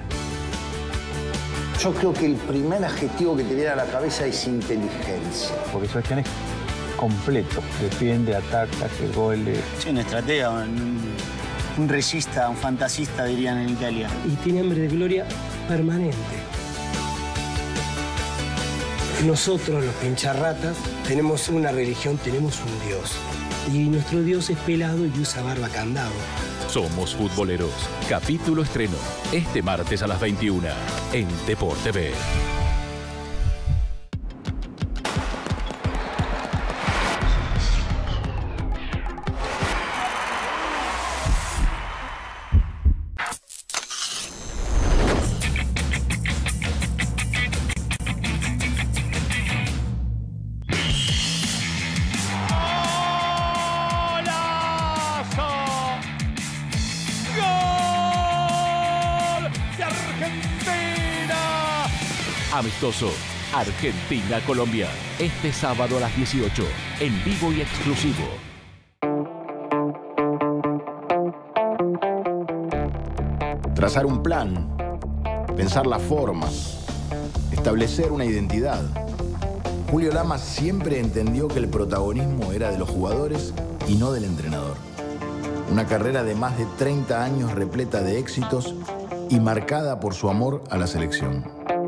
[SPEAKER 5] Yo creo que el primer adjetivo que te viene a la cabeza es inteligencia.
[SPEAKER 29] Porque Sebastián es completo. Defiende, ataca, hace goles.
[SPEAKER 28] Sí, un estratega, un, un regista, un fantasista, dirían en Italia.
[SPEAKER 25] Y tiene hambre de gloria permanente. Nosotros, los pincharratas, tenemos una religión, tenemos un Dios. Y nuestro Dios es pelado y usa barba candado.
[SPEAKER 8] Somos futboleros. Capítulo estreno. Este martes a las veintiuna en Deporte T V. Amistoso, Argentina-Colombia. Este sábado a las dieciocho, en vivo y exclusivo.
[SPEAKER 3] trazar un plan, pensar las formas, establecer una identidad. Julio Lamas siempre entendió que el protagonismo era de los jugadores y no del entrenador. Una carrera de más de treinta años repleta de éxitos y marcada por su amor a la selección.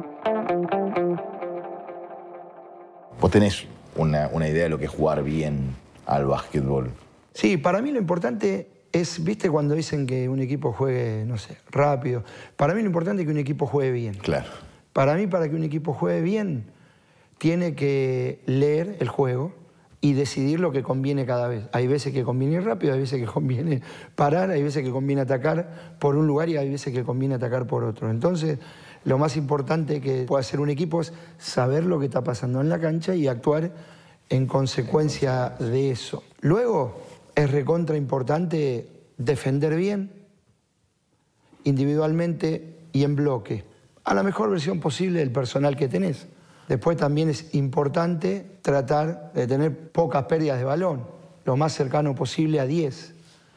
[SPEAKER 3] Vos tenés una, una idea de lo que es jugar bien al básquetbol.
[SPEAKER 1] Sí, para mí lo importante es, viste cuando dicen que un equipo juegue, no sé, rápido. Para mí lo importante es que un equipo juegue bien.
[SPEAKER 3] Claro.
[SPEAKER 1] Para mí, para que un equipo juegue bien, tiene que leer el juego y decidir lo que conviene cada vez. Hay veces que conviene ir rápido, hay veces que conviene parar, hay veces que conviene atacar por un lugar y hay veces que conviene atacar por otro. Entonces, lo más importante que puede hacer un equipo es saber lo que está pasando en la cancha y actuar en consecuencia de eso. Luego, es recontra importante defender bien, individualmente y en bloque, a la mejor versión posible del personal que tenés. Después también es importante tratar de tener pocas pérdidas de balón, lo más cercano posible a diez.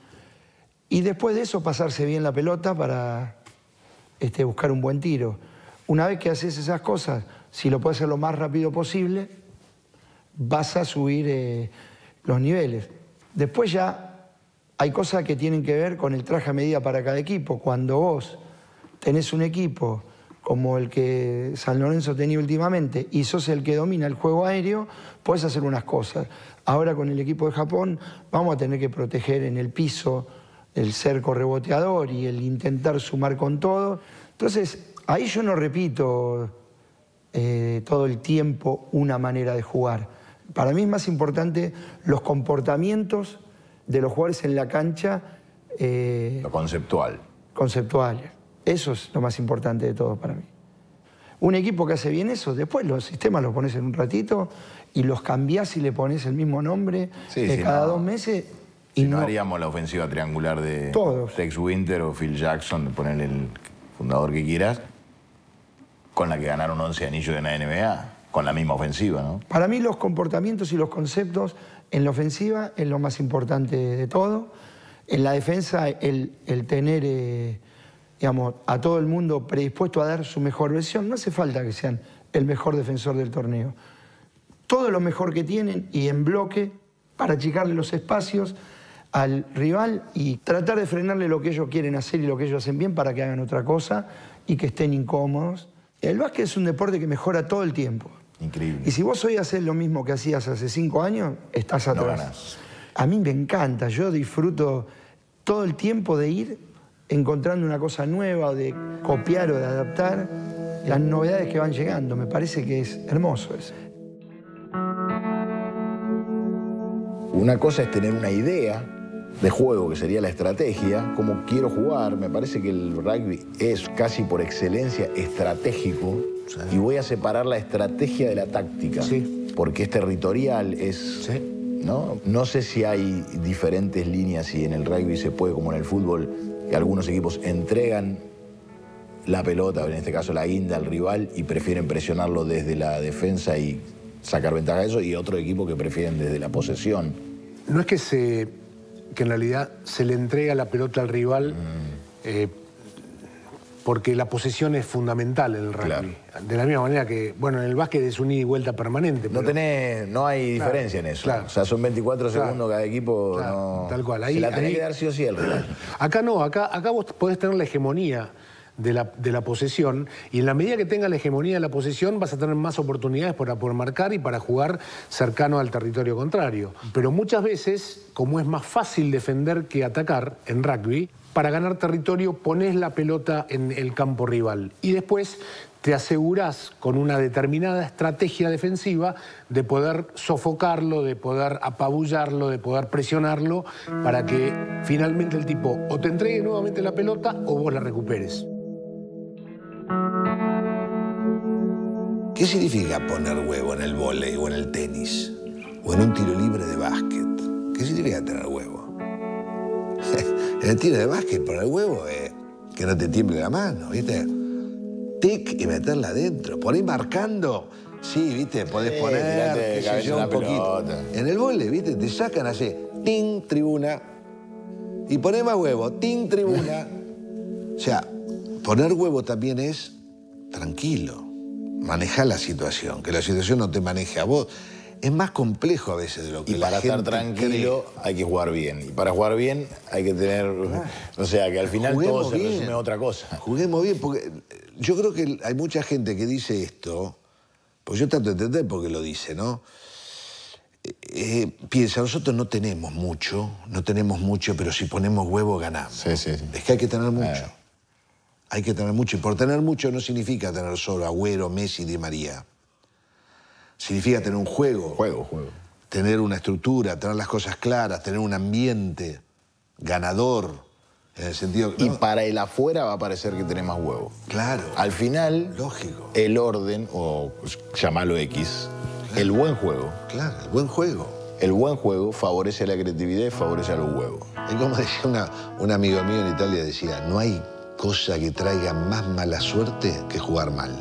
[SPEAKER 1] Y después de eso pasarse bien la pelota para este, buscar un buen tiro. Una vez que haces esas cosas, si lo puedes hacer lo más rápido posible, vas a subir eh, los niveles. Después ya hay cosas que tienen que ver con el traje a medida para cada equipo. Cuando vos tenés un equipo como el que San Lorenzo tenía últimamente, y sos el que domina el juego aéreo, podés hacer unas cosas. Ahora con el equipo de Japón vamos a tener que proteger en el piso el cerco reboteador y el intentar sumar con todo. Entonces, ahí yo no repito eh, todo el tiempo una manera de jugar. Para mí es más importante los comportamientos de los jugadores en la cancha. Eh,
[SPEAKER 3] lo conceptual.
[SPEAKER 1] Conceptuales. Eso es lo más importante de todo para mí. Un equipo que hace bien eso, después los sistemas los pones en un ratito y los cambiás y le pones el mismo nombre
[SPEAKER 3] sí,
[SPEAKER 1] de
[SPEAKER 3] sí,
[SPEAKER 1] cada
[SPEAKER 3] no.
[SPEAKER 1] dos meses. Y
[SPEAKER 3] si no,
[SPEAKER 1] no
[SPEAKER 3] haríamos la ofensiva triangular de
[SPEAKER 1] Todos.
[SPEAKER 3] Tex Winter o Phil Jackson, de ponerle el fundador que quieras, con la que ganaron once anillos de la N B A, con la misma ofensiva, ¿no?
[SPEAKER 1] Para mí los comportamientos y los conceptos en la ofensiva es lo más importante de todo. En la defensa, el, el tener eh, digamos, a todo el mundo predispuesto a dar su mejor versión. No hace falta que sean el mejor defensor del torneo. Todo lo mejor que tienen y en bloque para achicarle los espacios al rival y tratar de frenarle lo que ellos quieren hacer y lo que ellos hacen bien para que hagan otra cosa y que estén incómodos. El básquet es un deporte que mejora todo el tiempo.
[SPEAKER 3] Increíble.
[SPEAKER 1] Y si vos hoy haces lo mismo que hacías hace cinco años, estás atrás.
[SPEAKER 3] No ganás.
[SPEAKER 1] A mí me encanta, yo disfruto todo el tiempo de ir encontrando una cosa nueva, de copiar o de adaptar las novedades que van llegando. Me parece que es hermoso eso.
[SPEAKER 3] Una cosa es tener una idea de juego, que sería la estrategia, cómo quiero jugar. Me parece que el rugby es casi por excelencia estratégico. Sí. Y voy a separar la estrategia de la táctica. Sí. Porque es territorial, es... Sí. ¿no? No sé si hay diferentes líneas, si en el rugby se puede, como en el fútbol, que algunos equipos entregan la pelota, en este caso la guinda, al rival y prefieren presionarlo desde la defensa y sacar ventaja de eso, y otro equipo que prefieren desde la posesión.
[SPEAKER 2] No es que, se, que en realidad se le entrega la pelota al rival mm. eh, porque la posesión es fundamental en el rugby. Claro. De la misma manera que, bueno, en el básquet es un ida y vuelta permanente.
[SPEAKER 3] No,
[SPEAKER 2] pero...
[SPEAKER 3] tenés, no hay claro, diferencia en eso. Claro. O sea, son veinticuatro claro, segundos cada equipo. Claro, no...
[SPEAKER 2] Tal cual. Ahí,
[SPEAKER 3] se la tenés
[SPEAKER 2] ahí...
[SPEAKER 3] que dar sí o sí al rival.
[SPEAKER 2] Acá no, acá, acá vos podés tener la hegemonía de la, de la posesión, y en la medida que tengas la hegemonía de la posesión vas a tener más oportunidades para poder marcar y para jugar cercano al territorio contrario. Pero muchas veces, como es más fácil defender que atacar en rugby, para ganar territorio pones la pelota en el campo rival y después te asegurás con una determinada estrategia defensiva de poder sofocarlo, de poder apabullarlo, de poder presionarlo para que finalmente el tipo o te entregue nuevamente la pelota o vos la recuperes.
[SPEAKER 5] ¿Qué significa poner huevo en el vóley o en el tenis? O en un tiro libre de básquet. ¿Qué significa tener huevo? En el tiro de básquet, poner huevo es que no te tiemble la mano, ¿viste? Tic y meterla adentro. Por ahí marcando, sí, ¿viste? Podés sí, poner, qué sé yo, un poquito. En el vóley, ¿viste? Te sacan así, ting, tribuna. Y ponés más huevo, ting, tribuna. O sea, Poner huevo también es tranquilo, manejar la situación, que la situación no te maneje a vos. Es más complejo a veces de lo que
[SPEAKER 3] y
[SPEAKER 5] la
[SPEAKER 3] para
[SPEAKER 5] gente
[SPEAKER 3] estar tranquilo
[SPEAKER 5] cree.
[SPEAKER 3] hay que jugar bien. Y para jugar bien hay que tener... O sea, que al final
[SPEAKER 5] Juguemos
[SPEAKER 3] todo se
[SPEAKER 5] bien.
[SPEAKER 3] resume a otra cosa.
[SPEAKER 5] Juguemos bien, porque yo creo que hay mucha gente que dice esto, pues yo trato de entender por qué lo dice, ¿no? Eh, piensa, nosotros no tenemos mucho, no tenemos mucho, pero si ponemos huevo ganamos.
[SPEAKER 3] Sí, sí, sí.
[SPEAKER 5] Es que hay que tener mucho.
[SPEAKER 3] Eh.
[SPEAKER 5] Hay que tener mucho. Y por tener mucho no significa tener solo Agüero, Messi, Di María. Significa tener un juego.
[SPEAKER 3] Juego, juego.
[SPEAKER 5] Tener una estructura, tener las cosas claras, tener un ambiente ganador, en el sentido...
[SPEAKER 3] Y
[SPEAKER 5] ¿no?
[SPEAKER 3] para el afuera va a parecer que tenés más huevo.
[SPEAKER 5] Claro.
[SPEAKER 3] Al final,
[SPEAKER 5] lógico.
[SPEAKER 3] El orden, o llamarlo X, claro. El buen juego.
[SPEAKER 5] Claro, el buen juego.
[SPEAKER 3] El buen juego favorece la creatividad y favorece a los huevos.
[SPEAKER 5] Es como decía una, un amigo mío en Italia, decía, no hay cosa que traiga más mala suerte que jugar mal.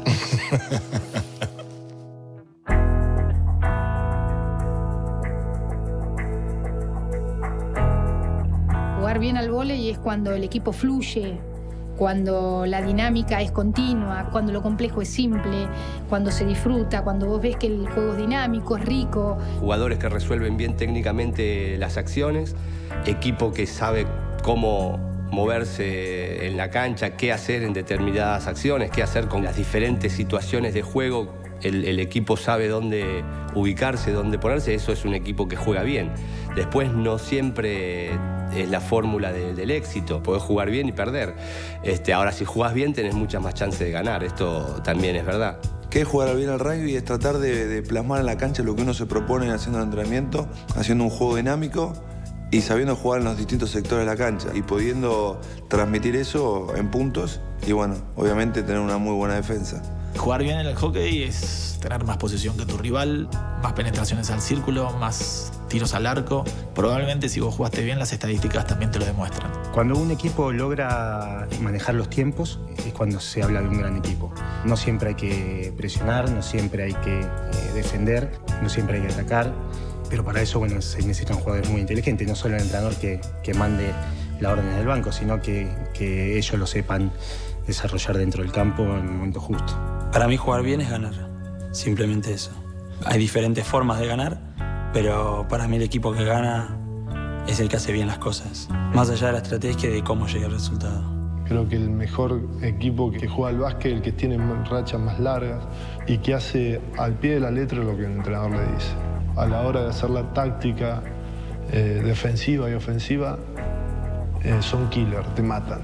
[SPEAKER 13] Jugar bien al vóley es cuando el equipo fluye, cuando la dinámica es continua, cuando lo complejo es simple, cuando se disfruta, cuando vos ves que el juego es dinámico, es rico.
[SPEAKER 6] Jugadores que resuelven bien técnicamente las acciones, equipo que sabe cómo moverse en la cancha, qué hacer en determinadas acciones, qué hacer con las diferentes situaciones de juego. El, el equipo sabe dónde ubicarse, dónde ponerse. Eso es un equipo que juega bien. Después no siempre es la fórmula de, del éxito. Podés jugar bien y perder. Este, ahora, si jugás bien, tenés muchas más chances de ganar. Esto también es verdad.
[SPEAKER 7] ¿Qué es jugar bien al rugby? Es tratar de, de plasmar en la cancha lo que uno se propone haciendo el entrenamiento, haciendo un juego dinámico y sabiendo jugar en los distintos sectores de la cancha y pudiendo transmitir eso en puntos y, bueno, obviamente tener una muy buena defensa.
[SPEAKER 10] Jugar bien en el hockey es tener más posesión que tu rival, más penetraciones al círculo, más tiros al arco. Probablemente si vos jugaste bien, las estadísticas también te lo demuestran.
[SPEAKER 11] Cuando un equipo logra manejar los tiempos, es cuando se habla de un gran equipo. No siempre hay que presionar, no siempre hay que eh, defender, no siempre hay que atacar. Pero para eso, bueno, se necesitan jugadores muy inteligentes, no solo el entrenador que, que mande la orden del banco, sino que, que ellos lo sepan desarrollar dentro del campo en el momento justo.
[SPEAKER 12] Para mí jugar bien es ganar, simplemente eso. Hay diferentes formas de ganar, pero para mí el equipo que gana es el que hace bien las cosas, más allá de la estrategia y de cómo llega el resultado.
[SPEAKER 14] Creo que el mejor equipo que juega al básquet, el que tiene rachas más largas y que hace al pie de la letra lo que el entrenador le dice. A la hora de hacer la táctica eh, defensiva y ofensiva, eh, son killer, te matan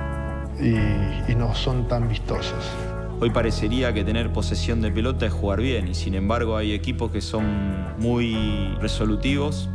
[SPEAKER 14] y, y no son tan vistosos.
[SPEAKER 15] Hoy parecería que tener posesión de pelota es jugar bien y sin embargo hay equipos que son muy resolutivos,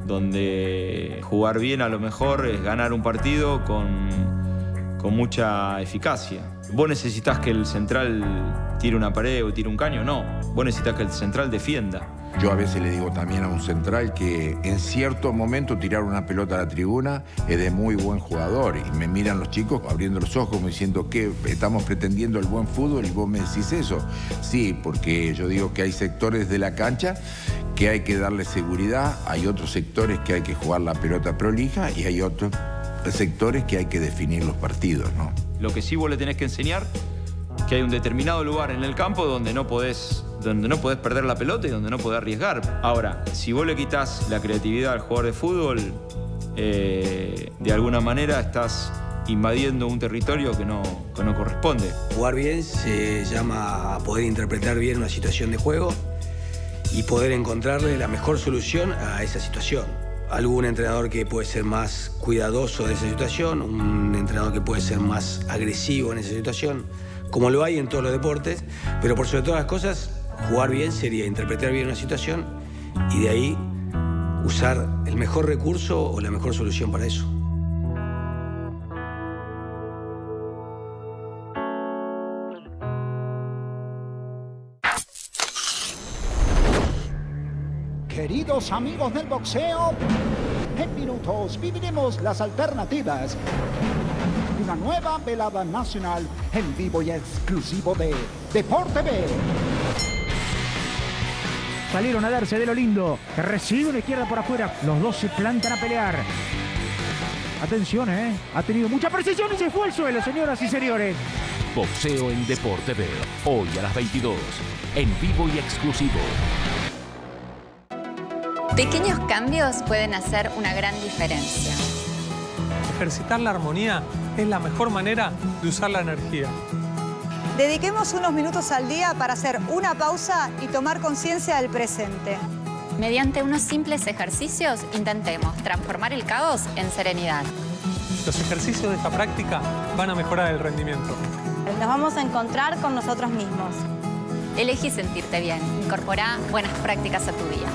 [SPEAKER 15] donde jugar bien a lo mejor es ganar un partido con, con mucha eficacia. Vos necesitas que el central tire una pared o tire un caño, no. Vos necesitas que el central defienda.
[SPEAKER 17] Yo a veces le digo también a un central que en cierto momento tirar una pelota a la tribuna es de muy buen jugador. Y me miran los chicos abriendo los ojos como diciendo que estamos pretendiendo el buen fútbol y vos me decís eso. Sí, porque yo digo que hay sectores de la cancha que hay que darle seguridad, hay otros sectores que hay que jugar la pelota prolija y hay otros sectores que hay que definir los partidos, ¿no?
[SPEAKER 15] Lo que sí vos le tenés que enseñar que hay un determinado lugar en el campo donde no podés, donde no podés perder la pelota y donde no podés arriesgar. Ahora, si vos le quitas la creatividad al jugador de fútbol, eh, de alguna manera estás invadiendo un territorio que no, que no corresponde.
[SPEAKER 25] Jugar bien se llama a poder interpretar bien una situación de juego y poder encontrarle la mejor solución a esa situación. Algún entrenador que puede ser más cuidadoso de esa situación, un entrenador que puede ser más agresivo en esa situación, como lo hay en todos los deportes, pero por sobre todas las cosas, jugar bien sería interpretar bien una situación y de ahí usar el mejor recurso o la mejor solución para eso.
[SPEAKER 18] Queridos amigos del boxeo, en minutos viviremos las alternativas. Una nueva velada nacional en vivo y exclusivo de Deporte B.
[SPEAKER 30] Salieron a darse de lo lindo. Recibe una izquierda por afuera. Los dos se plantan a pelear.
[SPEAKER 4] Atención, ¿eh? Ha tenido mucha precisión y se fue al suelo, señoras y señores.
[SPEAKER 8] Boxeo en Deporte B. Hoy a las veintidós. En vivo y exclusivo.
[SPEAKER 9] Pequeños cambios pueden hacer una gran diferencia.
[SPEAKER 16] Ejercitar la armonía es la mejor manera de usar la energía.
[SPEAKER 19] Dediquemos unos minutos al día para hacer una pausa y tomar conciencia del presente.
[SPEAKER 9] Mediante unos simples ejercicios, intentemos transformar el caos en serenidad.
[SPEAKER 16] Los ejercicios de esta práctica van a mejorar el rendimiento.
[SPEAKER 19] Nos vamos a encontrar con nosotros mismos.
[SPEAKER 9] Elegí sentirte bien. Incorpora buenas prácticas a tu día.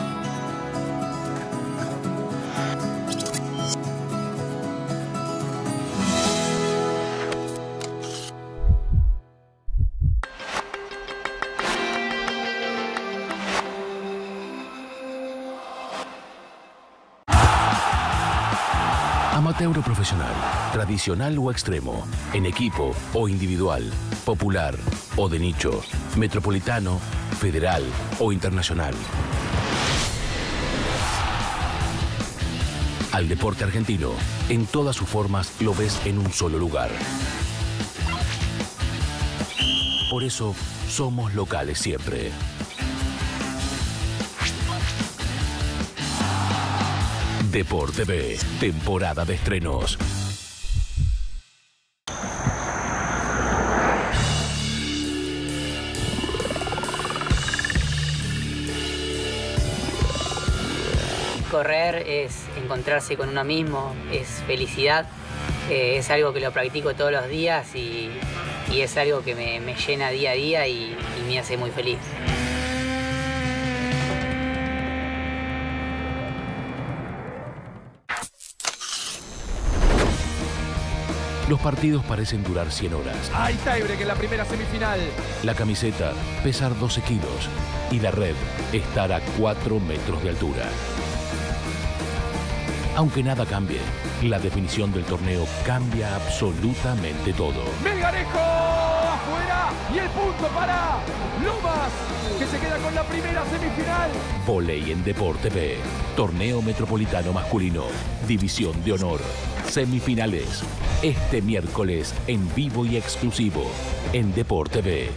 [SPEAKER 8] Amateur o profesional, tradicional o extremo, en equipo o individual, popular o de nicho, metropolitano, federal o internacional. Al deporte argentino, en todas sus formas, lo ves en un solo lugar. Por eso, somos locales siempre. Deporte B, temporada de estrenos.
[SPEAKER 20] Correr es encontrarse con uno mismo, es felicidad, eh, es algo que lo practico todos los días y, y es algo que me, me llena día a día y, y me hace muy feliz.
[SPEAKER 8] Los partidos parecen durar cien horas.
[SPEAKER 21] Hay tiebreak en la primera semifinal.
[SPEAKER 8] La camiseta, pesar doce kilos. Y la red, estar a cuatro metros de altura. Aunque nada cambie, la definición del torneo cambia absolutamente todo.
[SPEAKER 21] Melgarejo afuera y el punto para Lomas, que se queda con la primera semifinal.
[SPEAKER 8] Voley en Deporte B. Torneo Metropolitano Masculino. División de Honor. Semifinales. Este miércoles en vivo y exclusivo en Deporte B.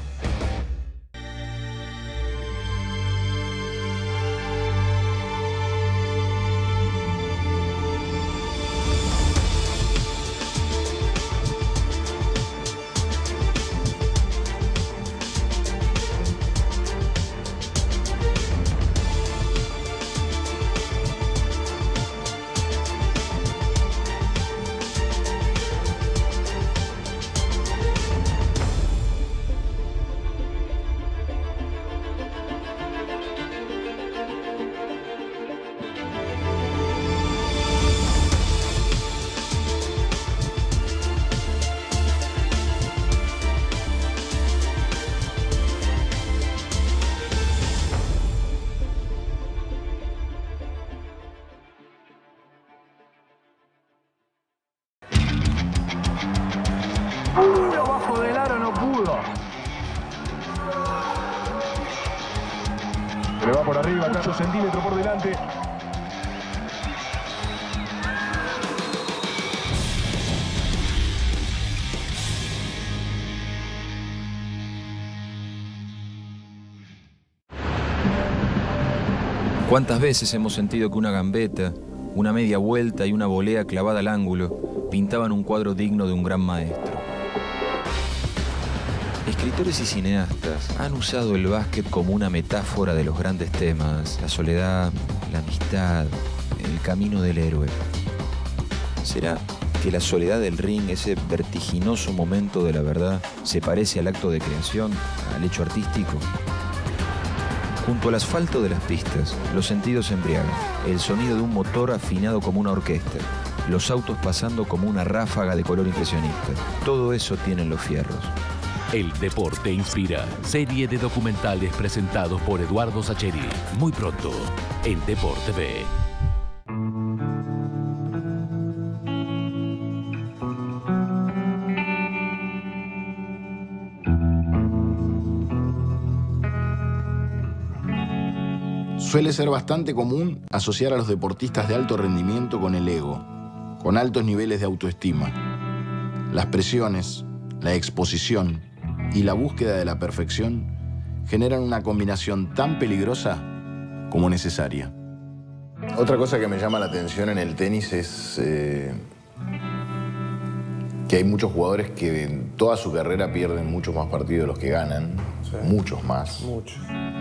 [SPEAKER 21] Uno bajo del aro no pudo. Se le va por arriba, ocho centímetros por delante.
[SPEAKER 15] ¿Cuántas veces hemos sentido que una gambeta, una media vuelta y una volea clavada al ángulo pintaban un cuadro digno de un gran maestro? Escritores y cineastas han usado el básquet como una metáfora de los grandes temas, la soledad, la amistad, el camino del héroe. ¿Será que la soledad del ring, ese vertiginoso momento de la verdad, se parece al acto de creación, al hecho artístico? Junto al asfalto de las pistas, los sentidos se embriagan. El sonido de un motor afinado como una orquesta. Los autos pasando como una ráfaga de color impresionista. Todo eso tienen los fierros.
[SPEAKER 8] El deporte inspira. Serie de documentales presentados por Eduardo Sacheri. Muy pronto, en Deporte B.
[SPEAKER 3] Suele ser bastante común asociar a los deportistas de alto rendimiento con el ego. con altos niveles de autoestima. Las presiones, la exposición y la búsqueda de la perfección generan una combinación tan peligrosa como necesaria. Otra cosa que me llama la atención en el tenis es eh, que hay muchos jugadores que en toda su carrera pierden muchos más partidos de los que ganan, sí. muchos más.
[SPEAKER 1] Muchos.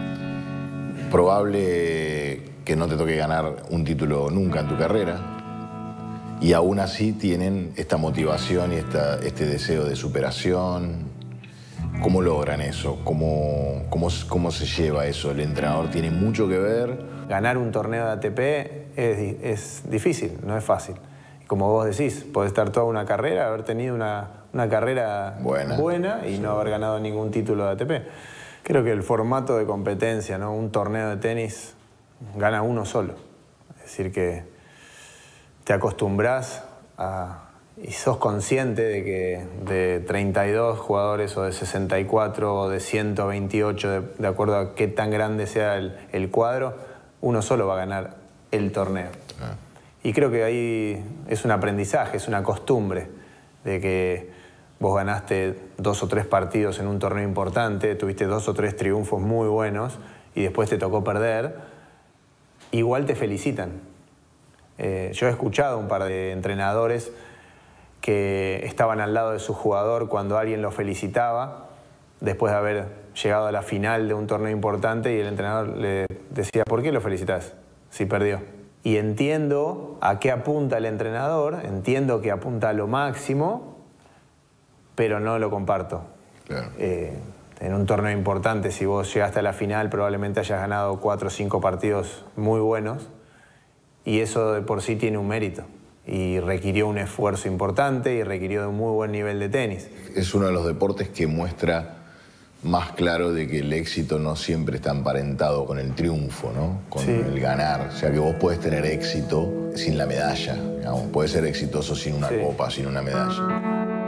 [SPEAKER 3] Probable que no te toque ganar un título nunca en tu carrera y aún así tienen esta motivación y esta, este deseo de superación. ¿Cómo logran eso? ¿Cómo, cómo, cómo se lleva eso? ¿El entrenador tiene mucho que ver?
[SPEAKER 1] Ganar un torneo de A T P es, es difícil, no es fácil. Como vos decís, podés estar toda una carrera, haber tenido una, una carrera buena, buena y sí. no haber ganado ningún título de A T P. Creo que el formato de competencia, ¿no? Un torneo de tenis gana uno solo. Es decir, que te acostumbras a, y sos consciente de que de treinta y dos jugadores o de sesenta y cuatro o de ciento veintiocho, de, de acuerdo a qué tan grande sea el, el cuadro, uno solo va a ganar el torneo. Ah. Y creo que ahí es un aprendizaje, es una costumbre de que vos ganaste dos o tres partidos en un torneo importante, tuviste dos o tres triunfos muy buenos y después te tocó perder, igual te felicitan. Eh, yo he escuchado un par de entrenadores que estaban al lado de su jugador cuando alguien lo felicitaba, después de haber llegado a la final de un torneo importante, y el entrenador le decía, ¿por qué lo felicitas si perdió? Y entiendo a qué apunta el entrenador, entiendo que apunta a lo máximo, pero no lo comparto. Claro. Eh, en un torneo importante, si vos llegaste a la final, probablemente hayas ganado cuatro o cinco partidos muy buenos, y eso de por sí tiene un mérito. Y requirió un esfuerzo importante y requirió de un muy buen nivel de tenis.
[SPEAKER 3] Es uno de los deportes que muestra más claro de que el éxito no siempre está emparentado con el triunfo, ¿no? Con sí. el ganar. O sea, que vos podés tener éxito sin la medalla, digamos. Podés ser exitoso sin una sí. copa, sin una medalla.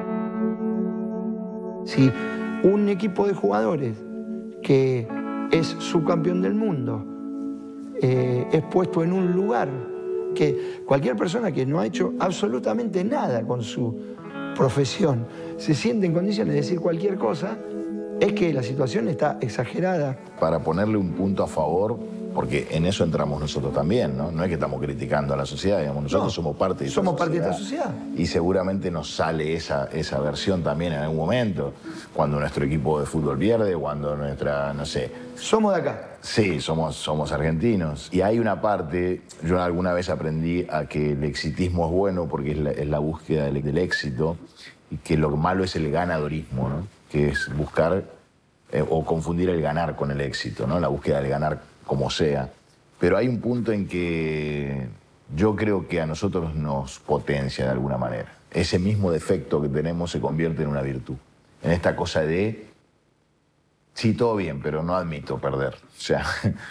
[SPEAKER 2] Si un equipo de jugadores que es subcampeón del mundo eh, es puesto en un lugar que cualquier persona que no ha hecho absolutamente nada con su profesión se siente en condiciones de decir cualquier cosa, es que la situación está exagerada.
[SPEAKER 3] Para ponerle un punto a favor, porque en eso entramos nosotros también, ¿no? No es que estamos criticando a la sociedad, digamos, nosotros no, somos parte de esta
[SPEAKER 2] somos
[SPEAKER 3] sociedad.
[SPEAKER 2] parte de esta sociedad.
[SPEAKER 3] Y seguramente nos sale esa, esa versión también en algún momento, cuando nuestro equipo de fútbol pierde, cuando nuestra, no sé...
[SPEAKER 2] Somos de acá.
[SPEAKER 3] Sí, somos, somos argentinos. Y hay una parte, yo alguna vez aprendí a que el exitismo es bueno porque es la, es la búsqueda del, del éxito, y que lo malo es el ganadorismo, ¿no? Que es buscar eh, o confundir el ganar con el éxito, ¿no? La búsqueda del ganar como sea. Pero hay un punto en que yo creo que a nosotros nos potencia de alguna manera. Ese mismo defecto que tenemos se convierte en una virtud. En esta cosa de, sí, todo bien, pero no admito perder. O sea,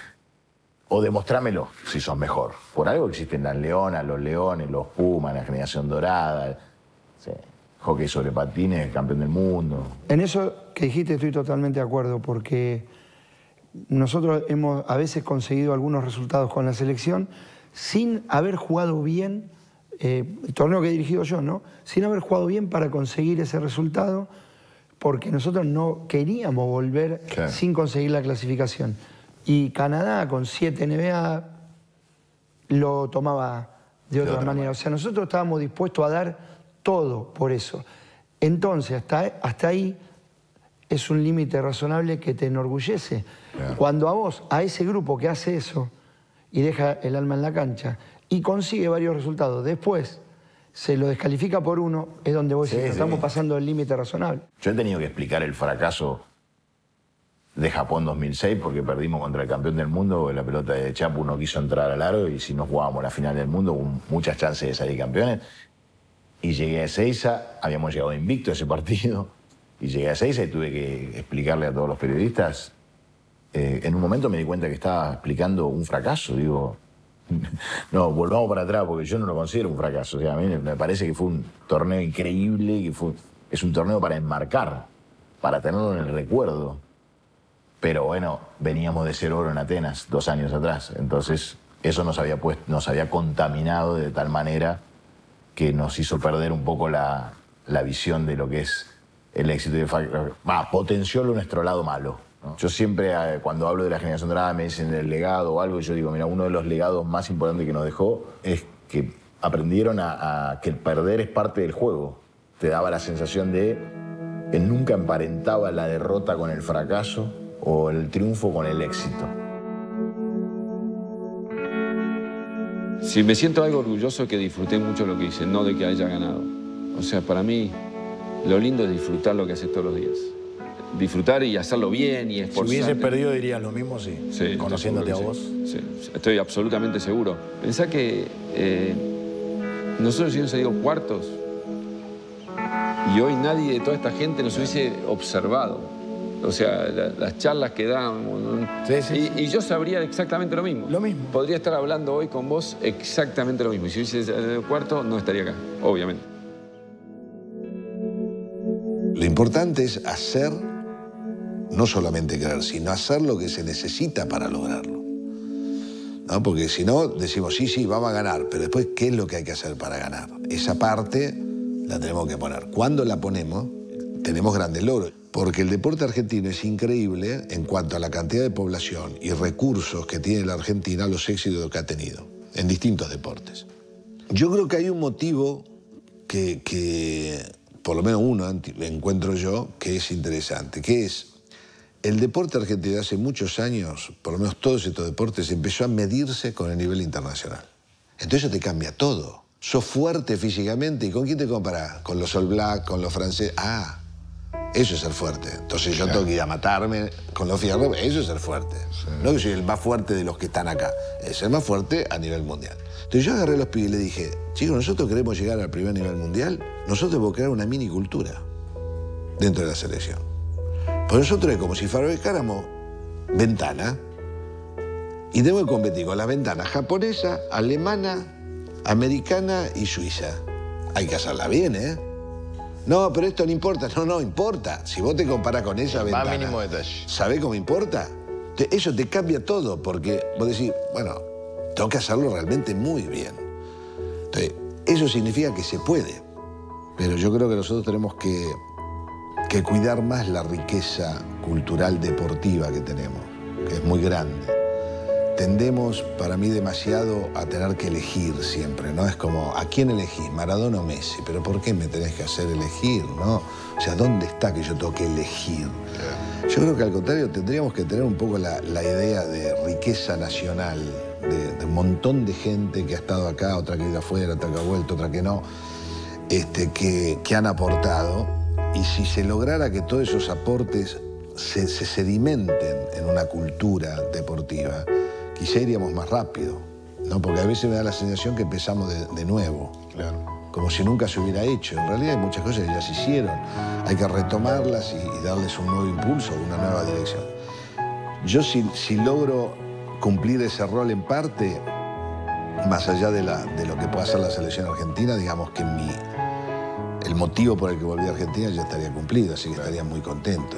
[SPEAKER 3] o demostrámelo si sos mejor. Por algo existen las leonas, los leones, los pumas, la generación dorada, sí. Hockey sobre patines, campeón del mundo.
[SPEAKER 2] En eso que dijiste estoy totalmente de acuerdo, porque nosotros hemos a veces conseguido algunos resultados con la selección sin haber jugado bien, eh, el torneo que he dirigido yo, ¿no? Sin haber jugado bien para conseguir ese resultado, porque nosotros no queríamos volver claro. sin conseguir la clasificación. Y Canadá, con siete N B A, lo tomaba de otra, de otra manera. manera. O sea, nosotros estábamos dispuestos a dar todo por eso. Entonces, hasta, hasta ahí es un límite razonable que te enorgullece. Claro. Cuando a vos, a ese grupo que hace eso y deja el alma en la cancha y consigue varios resultados, después se lo descalifica por uno, es donde vos sí, decís, sí. estamos pasando el límite razonable.
[SPEAKER 3] Yo he tenido que explicar el fracaso de Japón dos mil seis porque perdimos contra el campeón del mundo, la pelota de Chapu no quiso entrar al aro y si no jugábamos la final del mundo con muchas chances de salir campeones. Y llegué a Ezeiza, habíamos llegado invicto a ese partido, y llegué a Ezeiza y tuve que explicarle a todos los periodistas. Eh, en un momento me di cuenta que estaba explicando un fracaso, digo, no, volvamos para atrás porque yo no lo considero un fracaso. O sea, a mí me parece que fue un torneo increíble, que fue, es un torneo para enmarcar, para tenerlo en el recuerdo. Pero bueno, veníamos de ser oro en Atenas dos años atrás, entonces eso nos había, puesto, nos había contaminado de tal manera que nos hizo perder un poco la, la visión de lo que es el éxito. Y bah, potenció nuestro lado malo, ¿no? Yo siempre, cuando hablo de la generación dorada, me dicen el legado o algo, y yo digo, mira, uno de los legados más importantes que nos dejó es que aprendieron a, a que el perder es parte del juego. Te daba la sensación de que nunca emparentaba la derrota con el fracaso o el triunfo con el éxito.
[SPEAKER 5] Si me siento algo orgulloso es que disfruté mucho lo que hice, no de que haya ganado. O sea, para mí, lo lindo es disfrutar lo que haces todos los días. Disfrutar y hacerlo bien y esforzarte.
[SPEAKER 3] Si hubieses perdido, dirías lo mismo, sí.
[SPEAKER 5] Sí,
[SPEAKER 3] conociéndote a vos.
[SPEAKER 5] Sí. Sí, estoy absolutamente seguro. Pensá que eh, nosotros hubiésemos salido cuartos y hoy nadie de toda esta gente nos hubiese observado. O sea, la, las charlas que dábamos. Sí, sí, y, sí. y yo sabría exactamente lo mismo.
[SPEAKER 3] Lo mismo.
[SPEAKER 5] Podría estar hablando hoy con vos exactamente lo mismo. Y si hubiese salido cuarto, no estaría acá, obviamente.
[SPEAKER 13] Lo importante es hacer, no solamente creer, sino hacer lo que se necesita para lograrlo. ¿No? Porque si no, decimos, sí, sí, vamos a ganar, pero después, ¿qué es lo que hay que hacer para ganar? Esa parte la tenemos que poner. Cuando la ponemos, tenemos grandes logros. Porque el deporte argentino es increíble en cuanto a la cantidad de población y recursos que tiene la Argentina, los éxitos que ha tenido en distintos deportes. Yo creo que hay un motivo que, que por lo menos uno encuentro yo, que es interesante, que es el deporte argentino hace muchos años, por lo menos todos estos deportes, empezó a medirse con el nivel internacional. Entonces eso te cambia todo. Sos fuerte físicamente, ¿y con quién te comparás? Con los All Black, con los franceses. Ah, eso es ser fuerte. Entonces yo claro. tengo que ir a matarme con los fierros, eso es ser fuerte. Sí. No que soy el más fuerte de los que están acá, es ser más fuerte a nivel mundial. Entonces yo agarré a los pibes y le dije, chicos, nosotros queremos llegar al primer nivel mundial, nosotros debemos crear una mini cultura dentro de la selección. Pues nosotros es como si fabricáramos ventana y debemos competir con las ventanas japonesa, alemana, americana y suiza. Hay que hacerla bien, ¿eh? No, pero esto no importa. No, no, importa. Si vos te comparás con esa ventana...
[SPEAKER 3] Va mínimo detalle.
[SPEAKER 13] ¿Sabés cómo importa? Eso te cambia todo, porque vos decís, bueno, tengo que hacerlo realmente muy bien. Entonces, eso significa que se puede. Pero yo creo que nosotros tenemos que, que cuidar más la riqueza cultural deportiva que tenemos, que es muy grande. Tendemos, para mí, demasiado a tener que elegir siempre, ¿no? Es como, ¿a quién elegís? ¿Maradona o Messi? ¿Pero por qué me tenés que hacer elegir, no? O sea, ¿dónde está que yo tengo que elegir? Yo creo que al contrario, tendríamos que tener un poco la, la idea de riqueza nacional, de, de un montón de gente que ha estado acá, otra que ha ido afuera, otra que ha vuelto, otra que no, este, que, que han aportado. Y si se lograra que todos esos aportes se, se sedimenten en una cultura deportiva, quizá iríamos más rápido, ¿no? Porque a veces me da la sensación que empezamos de, de nuevo, claro. Como si nunca se hubiera hecho. En realidad hay muchas cosas que ya se hicieron. Hay que retomarlas y, y darles un nuevo impulso, una nueva dirección. Yo si, si logro cumplir ese rol en parte, más allá de, la, de lo que pueda hacer la selección argentina, digamos que mi, el motivo por el que volví a Argentina ya estaría cumplido, así que estaría muy contento.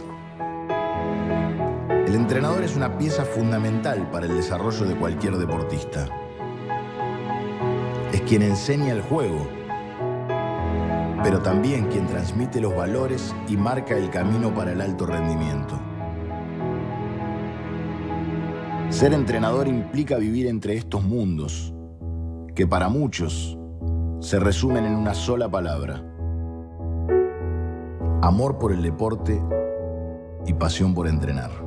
[SPEAKER 3] El entrenador es una pieza fundamental para el desarrollo de cualquier deportista. Es quien enseña el juego, pero también quien transmite los valores y marca el camino para el alto rendimiento. Ser entrenador implica vivir entre estos mundos, que para muchos se resumen en una sola palabra: amor por el deporte y pasión por entrenar.